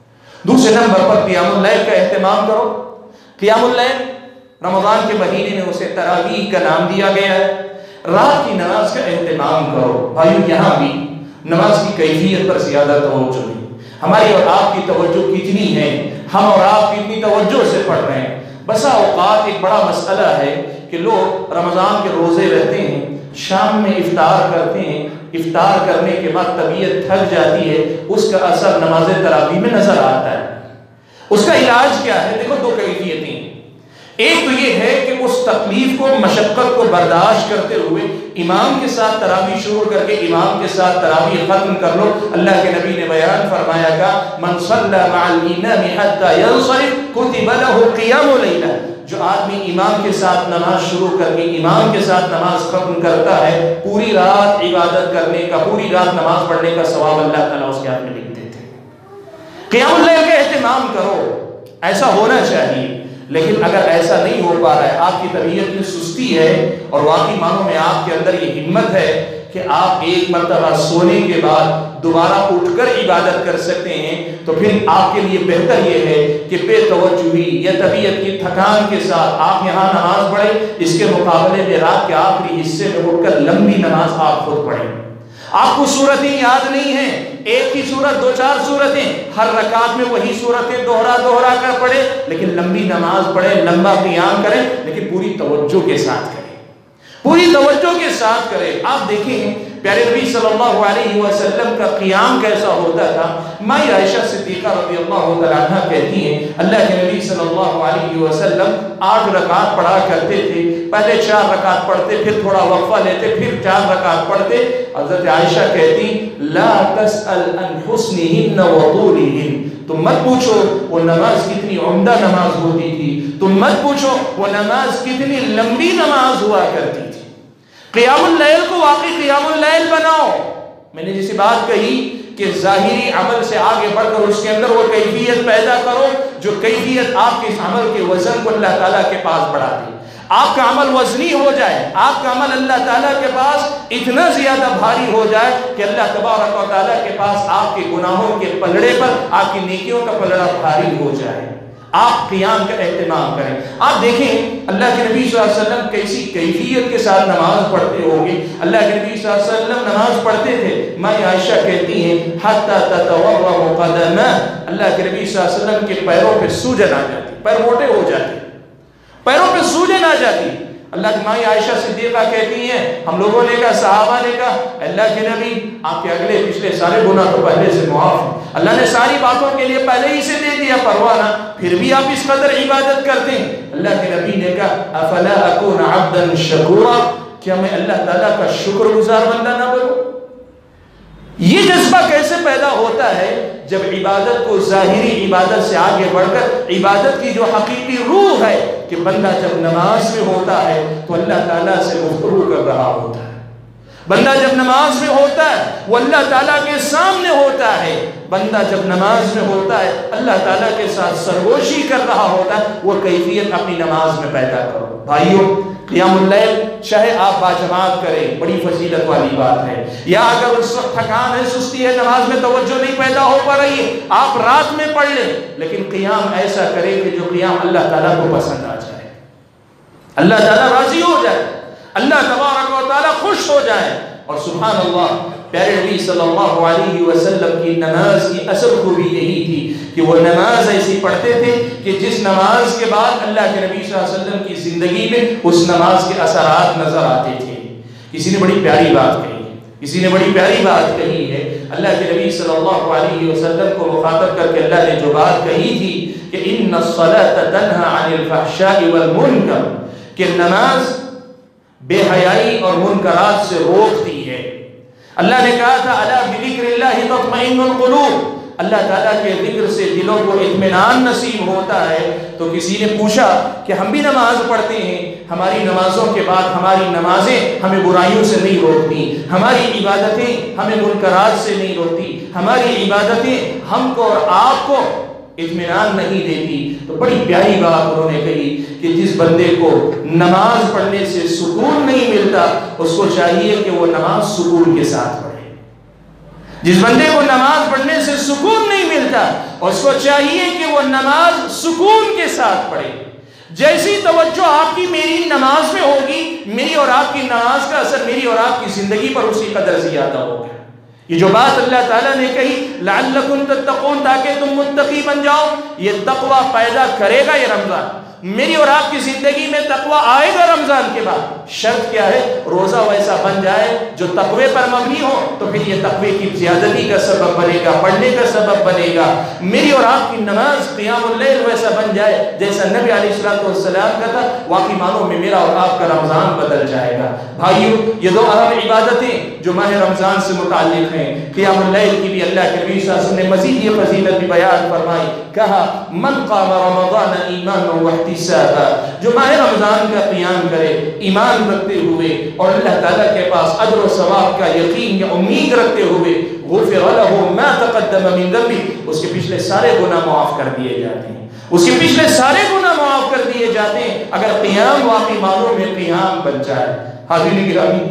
دوسرے نمبر پر قیام اللیل کا اہتمام کرو۔ قیام اللیل رمضان کے مہینے میں اسے تراویح کا نام دیا گیا ہے۔ رات کی نماز کا اہتمام کرو۔ بھائیوں یہاں بھی نماز کی کیفیت پر زیادہ توجہ نہیں، ہماری اور آپ کی توجہ کتنی ہے، ہم اور آپ کتنی توجہ سے پڑھ رہے ہیں۔ بسا اوقات ایک بڑا مسئلہ ہے کہ لوگ رمضان کے روزے رہتے ہیں، شام میں افطار کرتے ہیں، افطار کرنے کے بعد طبیعت تھک جاتی ہے، اس کا اثر نماز تراویح میں نظر آتا ہے۔ اس کا علاج کیا ہے؟ دیکھو دو کیفیتیں، ایک تو یہ ہے کہ اس تکلیف کو مشقت کو برداشت کرتے ہوئے امام کے ساتھ تراویح شروع کر کے امام کے ساتھ تراویح ختم کر لو۔ اللہ کے نبی نے بیان فرمایا کہ من صلی مع الامام حتی ینصرف کتب له قیام لیلہ، جو آدمی امام کے ساتھ نماز شروع کر کے امام کے ساتھ نماز ختم کرتا ہے، پوری رات عبادت کرنے کا، پوری رات نماز پڑھنے کا ثواب اللہ تعالیٰ اس کے ہاتھ میں لکھ دیتے ہیں۔ قیام اللیل کا اہتمام کرو، ایسا ہونا چاہیے۔ لیکن اگر ایسا نہیں ہو پا رہا ہے، آپ کی طبیعت میں سستی ہے اور واقعی معنوں میں آپ کے اندر یہ ہمت ہے کہ آپ ایک مرتبہ سونے کے بعد دوبارہ اٹھ کر عبادت کر سکتے ہیں، تو پھر آپ کے لیے بہتر یہ ہے کہ بے توجہی یا طبیعت کی تھکان کے ساتھ آپ یہاں نماز پڑھیں، اس کے مقابلے میں رات کے آخری حصے میں اٹھ کر لمبی نماز آپ خود پڑھیں۔ آپ کو سورتیں یاد نہیں ہیں، ایک ہی سورت دو چار سورتیں، ہر رکعت میں وہی سورتیں دوہرا دوہرا کر پڑھیں، لیکن لمبی نماز پڑھیں، لمبا قیام کریں، لیکن پوری توجہ کے ساتھ کریں، پوری توجہ کے ساتھ کریں۔ آپ دیکھیں پیارے نبی صلی اللہ علیہ وسلم کا قیام کیسا ہوتا تھا۔ مائی عائشہ صدیقہ رضی اللہ تعالیٰ عنہ کہتی ہیں اللہ کے نبی صلی اللہ علیہ وسلم آٹھ رکعت پڑھا کرتے تھے، پہلے چار رکعت پڑھتے، پھر تھوڑا وقفہ لیتے، پھر چار رکعت پڑھتے۔ حضرت عائشہ کہتی لا تسأل عن حسنہن وطولہن، تم مت پوچھو وہ نماز کتنی عمدہ نماز ہوتی تھی، تم مت پوچھو وہ نماز کتنی لمبی نماز ہوا کرتی تھی۔ قیام اللیل کو واقعی قیام اللیل بناؤ۔ میں نے جیسی بات کہی کہ ظاہری عمل سے آگے بڑھ کر اس کے اندر وہ کیفیت پیدا کرو جو کیفیت آپ کے اس عمل کے وزن کو اللہ تعالیٰ کے پاس بڑھا دے، آپ کا عمل وزنی ہو جائے، آپ کا عمل اللہ تعالیٰ کے پاس اتنا زیادہ بھاری ہو جائے کہ اللہ تبارک و تعالیٰ کے پاس آپ کے گناہوں کے پلڑے پر آپ کی نیکیوں کا پلڑا بھاری ہو جائے۔ آپ قیام کا اہتمام کریں۔ آپ دیکھیں اللہ کے نبی صلی اللہ علیہ وسلم کیسی کیفیت کے ساتھ نماز پڑھتے ہوں گے۔ اللہ کے نبی صلی اللہ علیہ وسلم نماز پڑھتے تھے، مائی عائشہ کہتی ہیں حتی تتورم قدمہ، اللہ کے نبی صلی اللہ علیہ وسلم کے پیروں پہ سوجن آ جاتی، پیر موٹے ہو جاتے، پیروں پہ سوجن آ جاتی۔ اللہ کی مائی عائشہ صدیقہ کہتی ہیں ہم لوگوں نے کہا، صحابہ نے کہا اللہ کے نبی آپ کے اگلے پچھلے سارے گناہ تو پہلے سے معاف ہیں، اللہ نے ساری باتوں کے لیے پہلے ہی سے دے دیا پروانہ، پھر بھی آپ اس قدر عبادت کرتے ہیں۔ اللہ کے نبی نے کہا افلا اکون عبدا شکورا، کیا میں اللہ تعالیٰ کا شکر گزار بندہ نہ بنوں؟ یہ جذبہ کیسے پیدا ہوتا ہے؟ جب عبادت کو ظاہری عبادت سے آگے بڑھ کر عبادت کی جو حقیقی روح ہے کہ بندہ جب نماز میں ہوتا ہے تو اللہ تعالیٰ سے گفتگو کر رہا ہوتا ہے، بندہ جب نماز میں ہوتا ہے وہ اللہ تعالیٰ کے سامنے ہوتا ہے، بندہ جب نماز میں ہوتا ہے اللہ تعالیٰ کے ساتھ سرگوشی کر رہا ہوتا ہے۔ وہ کیفیت اپنی نماز میں پیدا کرو۔ بھائیوں قیام اللیل چاہے آپ باجماعت کریں، بڑی فضیلت والی بات ہے، یا اگر اس وقت تھکان ہے، سستی ہے، نماز میں توجہ نہیں پیدا ہو پا رہی ہے، آپ رات میں پڑھ لیں، لیکن قیام ایسا کریں کہ جو قیام اللہ تعالیٰ کو پسند آ جائے، اللہ تعالیٰ راضی ہو جائے، اللہ تبارک و تعالیٰ خوش ہو جائے۔ اور سبحان اللہ پیارے نبی صلی اللہ علیہ وسلم کی نماز کی اصل خوبی یہی تھی کہ وہ نماز ایسی پڑھتے تھے کہ جس نماز کے بعد اللہ کے نبی صلی اللہ علیہ وسلم کی زندگی میں اس نماز کے اثرات نظر آتے تھے۔ کسی نے بڑی پیاری بات کہی ہے، کسی نے بڑی پیاری بات کہی ہے، اللہ کے نبی صلی اللہ علیہ وسلم کو مخاطب کر کے اللہ نے جو بات کہی تھی کہ ان الصلاۃ تنہی عن الفحشاء والمنکر، کہ نماز بے حیائی اور منکرات سے روکتی ہے۔ اللہ نے کہا تھا الا بذکر اللہ تطمئن القلوب، اللہ تعالیٰ کے ذکر سے دلوں کو اطمینان نصیب ہوتا ہے۔ تو کسی نے پوچھا کہ ہم بھی نماز پڑھتے ہیں، ہماری نمازوں کے بعد ہماری نمازیں ہمیں برائیوں سے نہیں روکتی، ہماری عبادتیں ہمیں منکرات سے نہیں روکتی، ہماری عبادتیں ہم کو اور آپ کو اطمینان نہیں دیتی۔ تو بڑی پیاری بات انہوں نے کہی کہ جس بندے کو نماز پڑھنے سے سکون نہیں ملتا، اس کو چاہیے کہ وہ نماز سکون کے ساتھ پڑھے۔ جس بندے کو نماز پڑھنے سے سکون نہیں ملتا، اس کو چاہیے کہ وہ نماز سکون کے ساتھ پڑھے۔ جیسی توجہ آپ کی میری نماز میں ہوگی، میری اور آپ کی نماز کا اثر میری اور آپ کی زندگی پر اسی قدر زیادہ ہوگا۔ یہ جو بات اللہ تعالیٰ نے کہی لعلکم تتقون، تاکہ تم متقی بن جاؤ، یہ تقوی پیدا کرے گا یہ رمضان۔ میری اور آپ کی زندگی میں تقوی آئے گا رمضان کے بعد۔ شرط کیا ہے؟ روزہ ویسا بن جائے جو تقوی پر مبنی ہو، تو پھر یہ تقوی کی زیادتی کا سبب بنے گا، پڑھنے کا سبب بنے گا۔ میری اور آپ کی نماز قیام اللیل ویسا بن جائے جیسا نبی علیہ الصلوۃ والسلام کا تھا، واقعی معنوں میں میرا اور آپ کا رمضان بدل جائے گا۔ بھائیو، یہ دو اہم عبادتیں جو ماہ رمضان سے متعلق ہیں، قیام اللیل کی بھی اللہ کے نبی صلی اللہ علیہ وسلم نے مزید یہ فضیلت بھی بیان فرمائی، کہا من قام رمضان ایمانا واحتسابا، جو ماہ رمضان کا قیام کرے ایمان رکھتے ہوئے اور اللہ تعالیٰ کے پاس اجر و ثواب کا یقین یا امید رکھتے ہوئے، غفر له ما تقدم من ذنبه، اس کے پچھلے سارے گناہ معاف کر دیے جاتے ہیں، اس کے پچھلے سارے گناہ معاف کر دیے جاتے ہیں اگر قیام واقعی معنوں میں قیام بن جائے۔ حاضرین گرامی،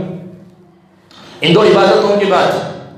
ان دو عبادتوں کے بعد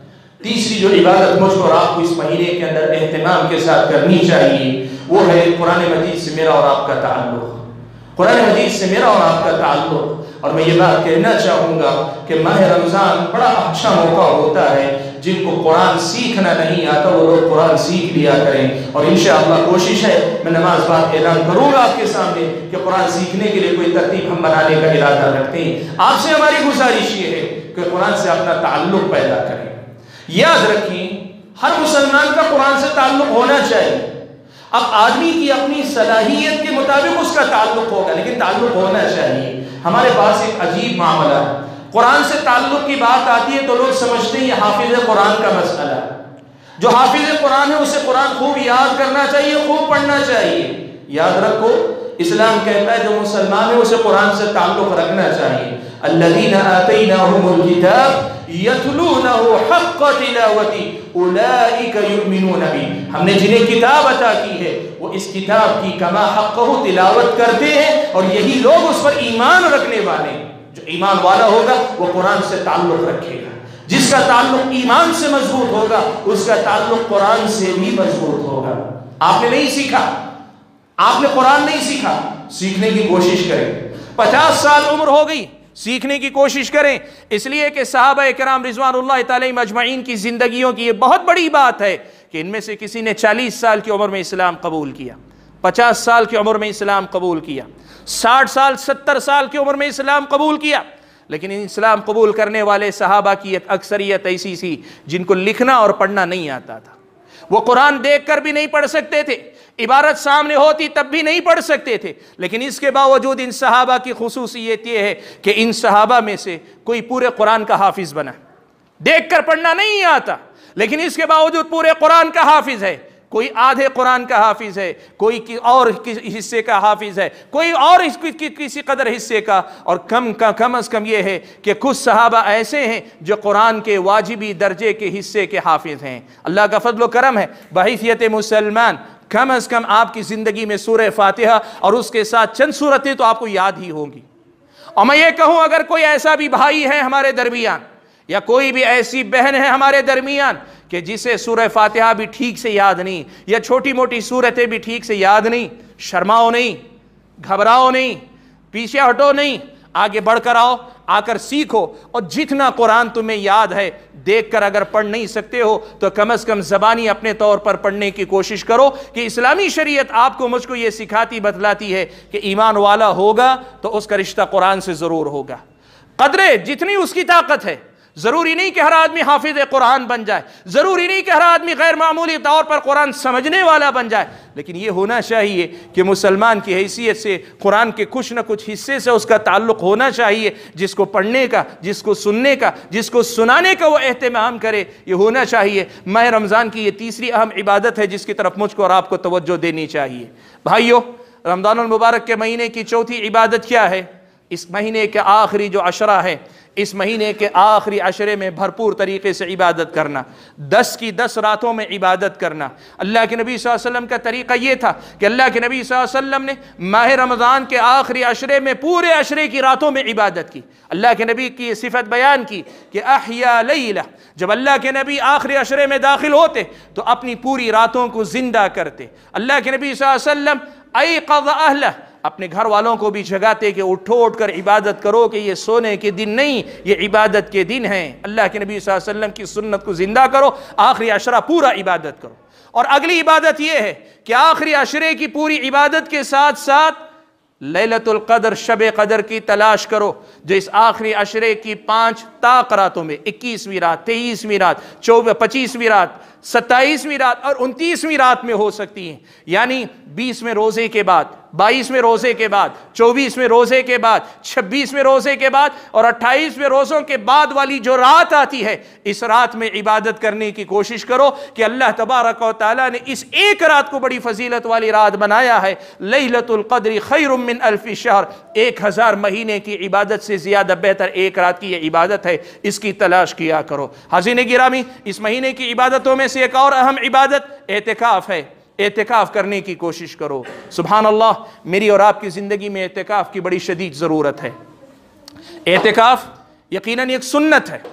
تیسری جو عبادت مجھ کو اور آپ کو اس مہینے کے اندر اہتمام کے ساتھ کرنی چاہیے، وہ ہے قرآن مجید سے میرا اور آپ کا تعلق۔ قرآن مجید سے میرا اور آپ کا تعلق۔ اور میں یہ بات کہنا چاہوں گا کہ ماہ رمضان بڑا اچھا موقع ہوتا ہے، جن کو قرآن سیکھنا نہیں آتا وہ لوگ قرآن سیکھ لیا کریں، اور انشاءاللہ کوشش ہے میں نماز بعد اعلان کروں گا آپ کے سامنے کہ قرآن سیکھنے کے لیے کوئی ترتیب ہم بنانے کا ارادہ رکھتے ہیں۔ آپ سے ہماری گزارش یہ ہے کہ قرآن سے اپنا تعلق پیدا کریں۔ یاد رکھیں، ہر مسلمان کا قرآن سے تعلق ہونا چاہیے۔ اب آدمی کی اپنی صلاحیت کے مطابق اس کا تعلق ہوگا، لیکن تعلق ہونا چاہیے۔ ہمارے پاس ایک عجیب معاملہ ہے، قرآن سے تعلق کی بات آتی ہے تو لوگ سمجھتے ہیں یہ حافظ قرآن کا مسئلہ ہے۔ جو حافظ قرآن ہے اسے قرآن خوب یاد کرنا چاہیے، خوب پڑھنا چاہیے۔ یاد رکھو، اسلام کہتا ہے جو مسلمان ہے اسے قرآن سے تعلق رکھنا چاہیے۔ الذین آتیناہم الکتاب یتلونہ حق تلاوتی اولئک یؤمنون بہ، ہم نے جنہیں کتاب عطا کی ہے وہ اس کتاب کی کما حقہ تلاوت کرتے ہیں، اور یہی لوگ اس پر ایمان رکھنے والے ہیں۔ جو ایمان والا ہوگا وہ قرآن سے تعلق رکھے گا، جس کا تعلق ایمان سے مضبوط ہوگا اس کا تعلق قرآن سے بھی مضبوط ہوگا۔ آپ نے نہیں سیکھا، آپ نے قرآن نہیں سیکھا، سیکھنے کی کوشش کریں۔ پچاس سال عمر ہو گئی، سیکھنے کی کوشش کریں، اس لیے کہ صحابہ کرام رضوان اللہ تعالی مجمعین کی زندگیوں کی یہ بہت بڑی بات ہے کہ ان میں سے کسی نے چالیس سال کی عمر میں اسلام قبول کیا، پچاس سال کی عمر میں اسلام قبول کیا، ساٹھ سال ستر سال کی عمر میں اسلام قبول کیا۔ لیکن اسلام قبول کرنے والے صحابہ کی ایک اکثریت ایسی سی جن کو لکھنا اور پڑھنا نہیں آتا تھا، وہ قرآن دیکھ کر بھی نہیں پڑھ سکتے تھے، عبارت سامنے ہوتی تب بھی نہیں پڑھ سکتے تھے، لیکن اس کے باوجود ان صحابہ کی خصوصیت یہ ہے کہ ان صحابہ میں سے کوئی پورے قرآن کا حافظ بنا، دیکھ کر پڑھنا نہیں آتا لیکن اس کے باوجود پورے قرآن کا حافظ ہے، کوئی آدھے قرآن کا حافظ ہے، کوئی اور حصے کا حافظ ہے، کوئی اور کسی قدر حصے کا، اور کم کم از کم یہ ہے کہ کچھ صحابہ ایسے ہیں جو قرآن کے واجبی درجے کے حصے کے حافظ ہیں۔ اللہ کا فضل و کرم ہے، بحیثیت مسلمان کم از کم آپ کی زندگی میں سورہ فاتحہ اور اس کے ساتھ چند سورتیں تو آپ کو یاد ہی ہوں گی۔ اور میں یہ کہوں اگر کوئی ایسا بھی بھائی ہے ہمارے درمیان یا کوئی بھی ایسی بہن ہے ہمارے درمیان کہ جسے سورہ فاتحہ بھی ٹھیک سے یاد نہیں یا چھوٹی موٹی سورتیں بھی ٹھیک سے یاد نہیں، شرماؤ نہیں، گھبراؤ نہیں، پیچھے ہٹو نہیں، آگے بڑھ کر آؤ، آ کر سیکھو، اور جتنا قرآن تمہیں یاد ہے دیکھ کر اگر پڑھ نہیں سکتے ہو تو کم از کم زبانی اپنے طور پر پڑھنے کی کوشش کرو کہ اسلامی شریعت آپ کو مجھ کو یہ سکھاتی بتلاتی ہے کہ ایمان والا ہوگا تو اس کا رشتہ قرآن سے ضرور ہوگا، قدرے جتنی اس کی طاقت ہے ضروری نہیں کہ ہر آدمی حافظ قرآن بن جائے، ضروری نہیں کہ ہر آدمی غیر معمولی طور پر قرآن سمجھنے والا بن جائے، لیکن یہ ہونا چاہیے کہ مسلمان کی حیثیت سے قرآن کے کچھ نہ کچھ حصے سے اس کا تعلق ہونا چاہیے، جس کو پڑھنے کا، جس کو سننے کا، جس کو سنانے کا وہ اہتمام کرے، یہ ہونا چاہیے۔ ماہ رمضان کی یہ تیسری اہم عبادت ہے جس کی طرف مجھ کو اور آپ کو توجہ دینی چاہیے۔ بھائیو، رمضان المبارک کے مہینے کی چوتھی عبادت کیا ہے؟ اس مہینے کے آخری جو عشرہ ہے، اس مہینے کے آخری عشرے میں بھرپور طریقے سے عبادت کرنا، دس کی دس راتوں میں عبادت کرنا۔ اللہ کے نبی صلی اللہ علیہ وسلم کا طریقہ یہ تھا کہ اللہ کے نبی صلی اللہ علیہ وسلم نے ماہ رمضان کے آخری عشرے میں پورے عشرے کی راتوں میں عبادت کی۔ اللہ کے نبی کی یہ صفت بیان کی کہ احیا لیلہ، جب اللہ کے نبی آخری عشرے میں داخل ہوتے تو اپنی پوری راتوں کو زندہ کرتے۔ اللہ کے نبی صلی اللہ علیہ وسلم ایقظ اہلہ، اپنے گھر والوں کو بھی جگاتے کہ اٹھو اٹھ کر عبادت کرو، کہ یہ سونے کے دن نہیں، یہ عبادت کے دن ہیں۔ اللہ کے نبی صلی اللہ علیہ وسلم کی سنت کو زندہ کرو، آخری عشرہ پورا عبادت کرو۔ اور اگلی عبادت یہ ہے کہ آخری عشرے کی پوری عبادت کے ساتھ ساتھ لیلۃ القدر، شب قدر کی تلاش کرو، جو اس آخری عشرے کی پانچ طاق راتوں میں، اکیسویں رات، تیئیسویں رات، چوبہ پچیسویں رات، ستائیسویں رات اور انتیسویں رات میں ہو سکتی ہیں۔ یعنی بیسویں روزے کے بعد، بائیسویں روزے کے بعد، چوبیسویں روزے کے بعد، چھبیسویں روزے کے بعد اور اٹھائیسویں روزوں کے بعد والی جو رات آتی ہے، اس رات میں عبادت کرنے کی کوشش کرو کہ اللہ تبارک و تعالیٰ نے اس ایک رات کو بڑی فضیلت والی رات بنایا ہے۔ لیلۃ القدر خیر من الف شہر، ایک ہزار مہینے کی عبادت سے زیادہ بہتر ایک رات کی یہ عبادت ہے، اس کی تلاش کیا کرو۔ حاضرین گرامی، اس مہینے کی عبادتوں میں سے ایک اور اہم عبادت اعتکاف ہے۔ اعتکاف کرنے کی کوشش کرو۔ سبحان اللہ، میری اور آپ کی زندگی میں اعتکاف کی بڑی شدید ضرورت ہے۔ اعتکاف یقیناً ایک سنت ہے،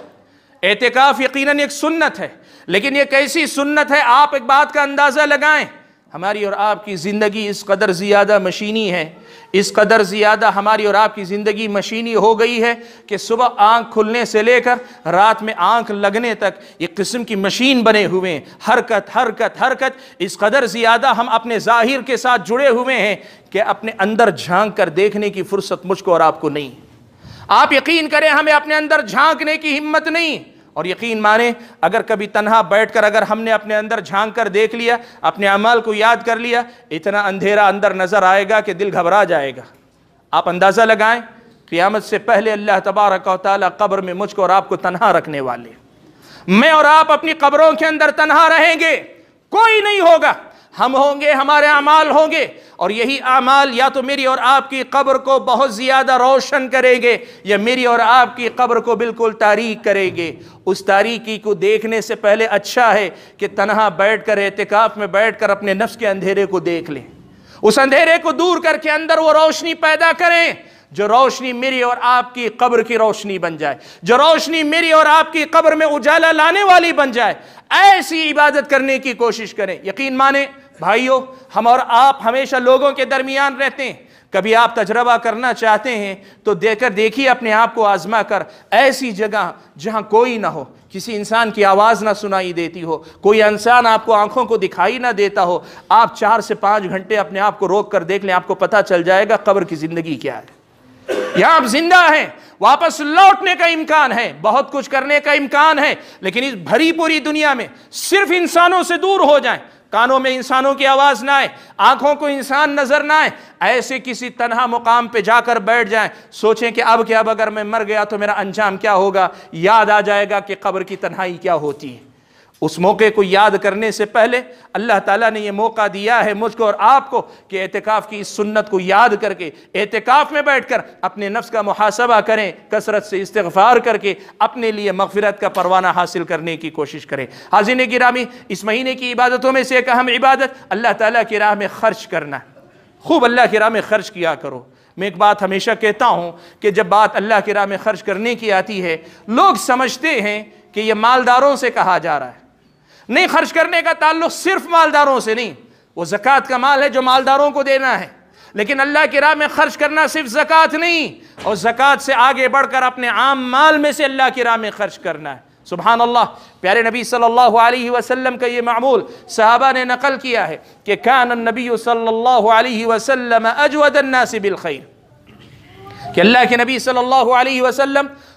اعتکاف یقیناً ایک سنت ہے، لیکن یہ کیسی سنت ہے؟ آپ ایک بات کا اندازہ لگائیں، ہماری اور آپ کی زندگی اس قدر زیادہ مشینی ہے، اس قدر زیادہ ہماری اور آپ کی زندگی مشینی ہو گئی ہے کہ صبح آنکھ کھلنے سے لے کر رات میں آنکھ لگنے تک ایک قسم کی مشین بنے ہوئے ہیں۔ حرکت حرکت حرکت، اس قدر زیادہ ہم اپنے ظاہر کے ساتھ جڑے ہوئے ہیں کہ اپنے اندر جھانک کر دیکھنے کی فرصت مجھ کو اور آپ کو نہیں۔ آپ یقین کریں، ہمیں اپنے اندر جھانکنے کی ہمت نہیں، اور یقین مانیں اگر کبھی تنہا بیٹھ کر اگر ہم نے اپنے اندر جھانک کر دیکھ لیا، اپنے اعمال کو یاد کر لیا، اتنا اندھیرا اندر نظر آئے گا کہ دل گھبرا جائے گا۔ آپ اندازہ لگائیں، قیامت سے پہلے اللہ تبارک و تعالی قبر میں مجھ کو اور آپ کو تنہا رکھنے والے، میں اور آپ اپنی قبروں کے اندر تنہا رہیں گے، کوئی نہیں ہوگا، ہم ہوں گے، ہمارے اعمال ہوں گے، اور یہی اعمال یا تو میری اور آپ کی قبر کو بہت زیادہ روشن کریں گے یا میری اور آپ کی قبر کو بالکل تاریک کریں گے۔ اس تاریکی کو دیکھنے سے پہلے اچھا ہے کہ تنہا بیٹھ کر، اعتکاف میں بیٹھ کر اپنے نفس کے اندھیرے کو دیکھ لیں، اس اندھیرے کو دور کر کے اندر وہ روشنی پیدا کریں، جو روشنی میری اور آپ کی قبر کی روشنی بن جائے، جو روشنی میری اور آپ کی قبر میں اجالا لانے والی بن جائے۔ ایسی عبادت کرنے کی کوشش کریں۔ یقین مانیں بھائیو، ہم اور آپ ہمیشہ لوگوں کے درمیان رہتے ہیں، کبھی آپ تجربہ کرنا چاہتے ہیں تو دیکھ کر دیکھیے، اپنے آپ کو آزما کر ایسی جگہ جہاں کوئی نہ ہو، کسی انسان کی آواز نہ سنائی دیتی ہو، کوئی انسان آپ کو آنکھوں کو دکھائی نہ دیتا ہو، آپ چار سے پانچ گھنٹے اپنے آپ کو روک کر دیکھ لیں، آپ کو پتہ چل جائے گا قبر کی زندگی کیا ہے۔ یہاں آپ زندہ ہیں، واپس لوٹنے کا امکان ہے، بہت کچھ کرنے کا امکان ہے، لیکن اس بھری پوری دنیا میں صرف انسانوں سے دور ہو جائیں، کانوں میں انسانوں کی آواز نہ آئے، آنکھوں کو انسان نظر نہ آئے، ایسے کسی تنہا مقام پہ جا کر بیٹھ جائیں، سوچیں کہ اب کیا، اب اگر میں مر گیا تو میرا انجام کیا ہوگا، یاد آ جائے گا کہ قبر کی تنہائی کیا ہوتی ہے۔ اس موقع کو یاد کرنے سے پہلے اللہ تعالیٰ نے یہ موقع دیا ہے مجھ کو اور آپ کو کہ اعتکاف کی اس سنت کو یاد کر کے اعتکاف میں بیٹھ کر اپنے نفس کا محاسبہ کریں، کثرت سے استغفار کر کے اپنے لیے مغفرت کا پروانہ حاصل کرنے کی کوشش کریں۔ حاضرین گرامی، اس مہینے کی عبادتوں میں سے ایک اہم عبادت اللہ تعالیٰ کی راہ میں خرچ کرنا ہے۔ خوب اللہ کی راہ میں خرچ کیا کرو۔ میں ایک بات ہمیشہ کہتا ہوں کہ جب بات اللہ کی راہ میں خرچ کرنے کی آتی ہے، لوگ سمجھتے ہیں کہ یہ مالداروں سے کہا جا رہا ہے۔ نہیں، خرچ کرنے کا تعلق صرف مالداروں سے نہیں، وہ زکوٰۃ کا مال ہے جو مالداروں کو دینا ہے، لیکن اللہ کی راہ میں خرچ کرنا صرف زکوٰۃ نہیں، اور زکوٰۃ سے آگے بڑھ کر اپنے عام مال میں سے اللہ کی راہ میں خرچ کرنا ہے۔ سبحان اللہ، پیارے نبی صلی اللہ علیہ وسلم کا یہ معمول صحابہ نے نقل کیا ہے کہ کان النبی صلی اللہ علیہ وسلم اجود الناس بالخیر، کہ اللہ کے نبی صلی اللہ علیہ وسلم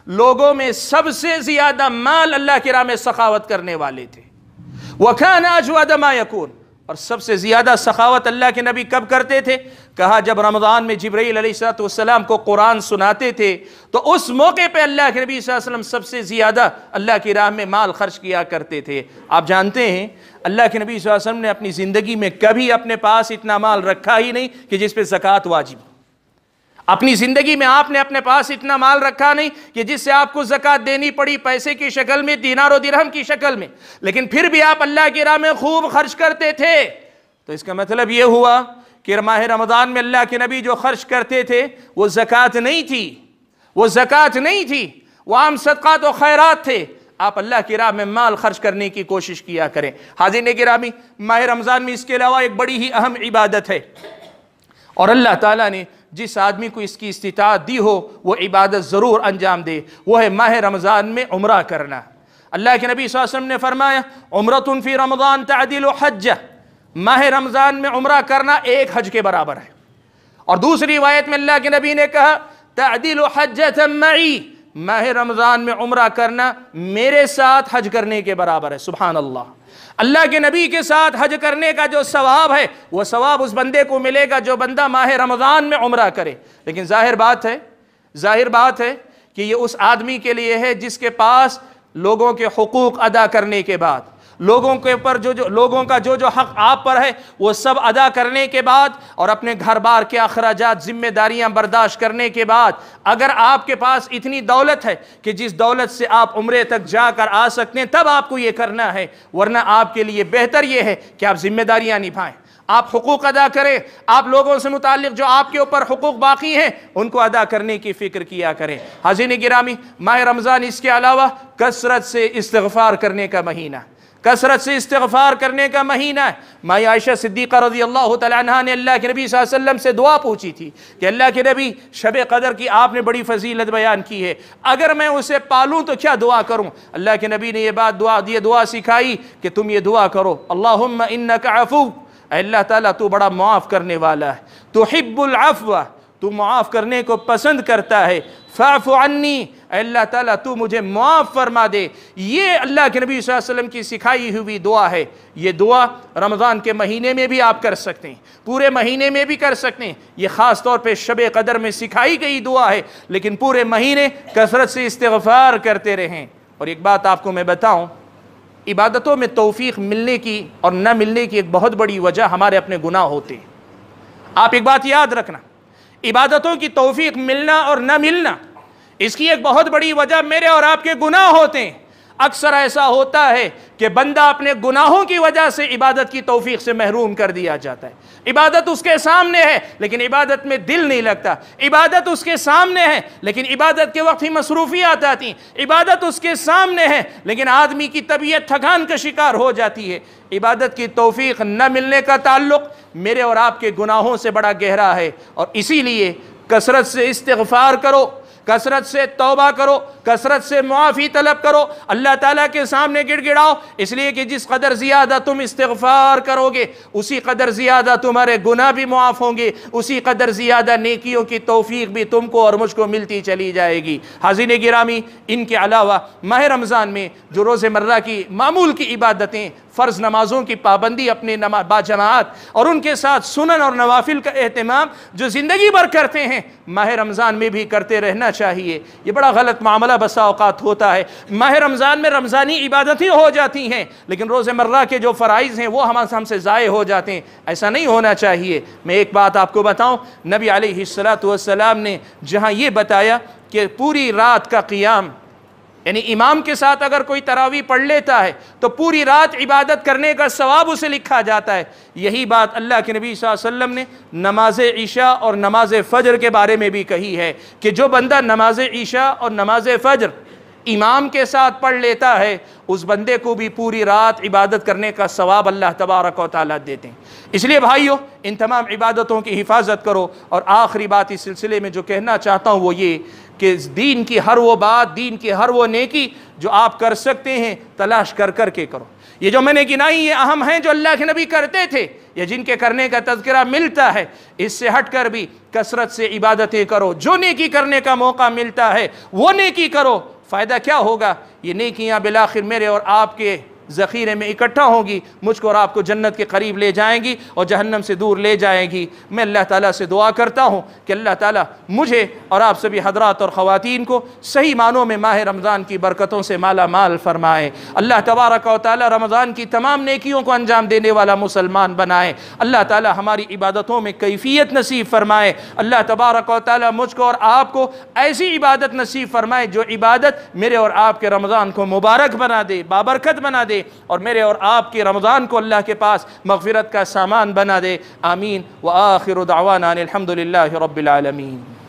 لوگوں میں سب سے زیادہ مال اللہ کی راہ میں سخاوت کرنے والے تھے. وَكَانَ أَجْوَدَ مَا يَكُونُ. اور سب سے زیادہ سخاوت اللہ کے نبی کب کرتے تھے؟ کہا جب رمضان میں جبرائیل علیہ السلام کو قرآن سناتے تھے تو اس موقع پہ اللہ کے نبی صلی اللہ علیہ وسلم سب سے زیادہ اللہ کی راہ میں مال خرچ کیا کرتے تھے. آپ جانتے ہیں اللہ کے نبی صلی اللہ علیہ وسلم نے اپنی زندگی میں کبھی اپنے پاس اتنا مال رکھا ہی نہیں کہ جس پہ زکوٰۃ واجب ہو. اپنی زندگی میں آپ نے اپنے پاس اتنا مال رکھا نہیں کہ جس سے آپ کو زکوٰۃ دینی پڑی پیسے کی شکل میں، دینار و درہم کی شکل میں، لیکن پھر بھی آپ اللہ کی راہ میں خوب خرچ کرتے تھے. تو اس کا مطلب یہ ہوا کہ ماہ رمضان میں اللہ کے نبی جو خرچ کرتے تھے وہ زکوٰۃ نہیں تھی، وہ زکوٰۃ نہیں تھی، وہ عام صدقات و خیرات تھے. آپ اللہ کی راہ میں مال خرچ کرنے کی کوشش کیا کریں. حاضرین گرامی، ماہ رمضان میں اس کے علاوہ ایک بڑی ہی اہم عبادت ہے، اور اللہ تعالیٰ نے جس آدمی کو اس کی استطاعت دی ہو وہ عبادت ضرور انجام دے. وہ ہے ماہ رمضان میں عمرہ کرنا. اللہ کے نبی صلی اللہ علیہ وسلم نے فرمایا عمرۃ فی رمضان تعدل حجہ. ماہ رمضان میں عمرہ کرنا ایک حج کے برابر ہے. اور دوسری روایت میں اللہ کے نبی نے کہا تعدل حجۃ معی. ماہ رمضان میں عمرہ کرنا میرے ساتھ حج کرنے کے برابر ہے. سبحان اللہ. اللہ کے نبی کے ساتھ حج کرنے کا جو ثواب ہے وہ ثواب اس بندے کو ملے گا جو بندہ ماہ رمضان میں عمرہ کرے. لیکن ظاہر بات ہے ظاہر بات ہے کہ یہ اس آدمی کے لیے ہے جس کے پاس لوگوں کے حقوق ادا کرنے کے بعد، لوگوں کے اوپر جو جو لوگوں کا جو جو حق آپ پر ہے وہ سب ادا کرنے کے بعد، اور اپنے گھر بار کے اخراجات ذمہ داریاں برداشت کرنے کے بعد، اگر آپ کے پاس اتنی دولت ہے کہ جس دولت سے آپ عمرے تک جا کر آ سکتے ہیں تب آپ کو یہ کرنا ہے. ورنہ آپ کے لیے بہتر یہ ہے کہ آپ ذمہ داریاں نبھائیں، آپ حقوق ادا کریں، آپ لوگوں سے متعلق جو آپ کے اوپر حقوق باقی ہیں ان کو ادا کرنے کی فکر کیا کریں. حاضرین گرامی، ماہ رمضان اس کے علاوہ کثرت سے استغفار کرنے کا مہینہ، کثرت سے استغفار کرنے کا مہینہ ہے. ماں عائشہ صدیقہ رضی اللہ تعالیٰ عنہ نے اللہ کے نبی صلی اللہ علیہ وسلم سے دعا پوچھی تھی کہ اللہ کے نبی شب قدر کی آپ نے بڑی فضیلت بیان کی ہے، اگر میں اسے پالوں تو کیا دعا کروں؟ اللہ کے نبی نے یہ بات دعا یہ دعا سکھائی کہ تم یہ دعا کرو اللہم انک عفو. اے اللہ تعالیٰ تو بڑا معاف کرنے والا ہے، تحب العفو، تو معاف کرنے کو پسند کرتا ہے. فاعف عنی، اے اللہ تعالیٰ تو مجھے معاف فرما دے. یہ اللہ کے نبی صلی اللہ علیہ وسلم کی سکھائی ہوئی دعا ہے. یہ دعا رمضان کے مہینے میں بھی آپ کر سکتے ہیں، پورے مہینے میں بھی کر سکتے ہیں. یہ خاص طور پہ شب قدر میں سکھائی گئی دعا ہے، لیکن پورے مہینے کثرت سے استغفار کرتے رہیں. اور ایک بات آپ کو میں بتاؤں، عبادتوں میں توفیق ملنے کی اور نہ ملنے کی ایک بہت بڑی وجہ ہمارے اپنے گناہ ہوتے ہیں. آپ ایک بات یاد رکھنا، عبادتوں کی توفیق ملنا اور نہ ملنا اس کی ایک بہت بڑی وجہ میرے اور آپ کے گناہ ہوتے ہیں. اکثر ایسا ہوتا ہے کہ بندہ اپنے گناہوں کی وجہ سے عبادت کی توفیق سے محروم کر دیا جاتا ہے. عبادت اس کے سامنے ہے لیکن عبادت میں دل نہیں لگتا. عبادت اس کے سامنے ہے لیکن عبادت کے وقت ہی مصروفیات آتی ہیں. عبادت اس کے سامنے ہے لیکن آدمی کی طبیعت تھکان کا شکار ہو جاتی ہے. عبادت کی توفیق نہ ملنے کا تعلق میرے اور آپ کے گناہوں سے بڑا گہرا ہے. اور اسی لیے کثرت سے استغفار کرو، کثرت سے توبہ کرو، کثرت سے معافی طلب کرو، اللہ تعالیٰ کے سامنے گڑ گڑاؤ. اس لیے کہ جس قدر زیادہ تم استغفار کرو گے اسی قدر زیادہ تمہارے گناہ بھی معاف ہوں گے، اسی قدر زیادہ نیکیوں کی توفیق بھی تم کو اور مجھ کو ملتی چلی جائے گی. حاضرین گرامی، ان کے علاوہ ماہ رمضان میں جو روز مرہ کی معمول کی عبادتیں، فرض نمازوں کی پابندی اپنے باجماعت اور ان کے ساتھ سنن اور نوافل کا اہتمام جو زندگی بھر کرتے ہیں ماہ رمضان میں بھی کرتے رہنا چاہیے. یہ بڑا غلط معاملہ بسا اوقات ہوتا ہے. ماہ رمضان میں رمضانی عبادتیں ہو جاتی ہیں لیکن روز مرہ کے جو فرائض ہیں وہ ہم سے ضائع ہو جاتے ہیں. ایسا نہیں ہونا چاہیے. میں ایک بات آپ کو بتاؤں، نبی علیہ الصلاۃ والسلام نے جہاں یہ بتایا کہ پوری رات کا قیام، یعنی امام کے ساتھ اگر کوئی تراویح پڑھ لیتا ہے تو پوری رات عبادت کرنے کا ثواب اسے لکھا جاتا ہے، یہی بات اللہ کے نبی صلی اللہ علیہ وسلم نے نماز عشاء اور نماز فجر کے بارے میں بھی کہی ہے کہ جو بندہ نماز عشاء اور نماز فجر امام کے ساتھ پڑھ لیتا ہے اس بندے کو بھی پوری رات عبادت کرنے کا ثواب اللہ تبارک و تعالیٰ دیتے ہیں. اس لیے بھائیو، ان تمام عبادتوں کی حفاظت کرو. اور آخری بات اس سلسلے میں جو کہنا چاہتا ہوں وہ یہ کہ دین کی ہر وہ بات، دین کی ہر وہ نیکی جو آپ کر سکتے ہیں تلاش کر کر کے کرو۔ یہ جو میں نے گنائی یہ اہم ہیں جو اللہ کے نبی کرتے تھے، یا جن کے کرنے کا تذکرہ ملتا ہے، اس سے ہٹ کر بھی کثرت سے عبادتیں کرو، جو نیکی کرنے کا موقع ملتا ہے وہ نیکی کرو۔ فائدہ کیا ہوگا؟ یہ نیکیاں بالآخر میرے اور آپ کے ذخیرے میں اکٹھا ہوں گی، مجھ کو اور آپ کو جنت کے قریب لے جائیں گی اور جہنم سے دور لے جائیں گی۔ میں اللہ تعالیٰ سے دعا کرتا ہوں کہ اللہ تعالیٰ مجھے اور آپ سبھی حضرات اور خواتین کو صحیح معنوں میں ماہ رمضان کی برکتوں سے مالا مال فرمائے۔ اللہ تبارک و تعالیٰ رمضان کی تمام نیکیوں کو انجام دینے والا مسلمان بنائے۔ اللہ تعالیٰ ہماری عبادتوں میں کیفیت نصیب فرمائے۔ اللہ تبارک و تعالیٰ مجھ کو اور آپ کو ایسی عبادت نصیب فرمائے جو عبادت میرے اور آپ کے رمضان کو مبارک بنا دے، بابرکت بنا دے، اور میرے اور آپ کے رمضان کو اللہ کے پاس مغفرت کا سامان بنا دے۔ آمین۔ وآخر دعوانا الحمد للہ رب العالمین۔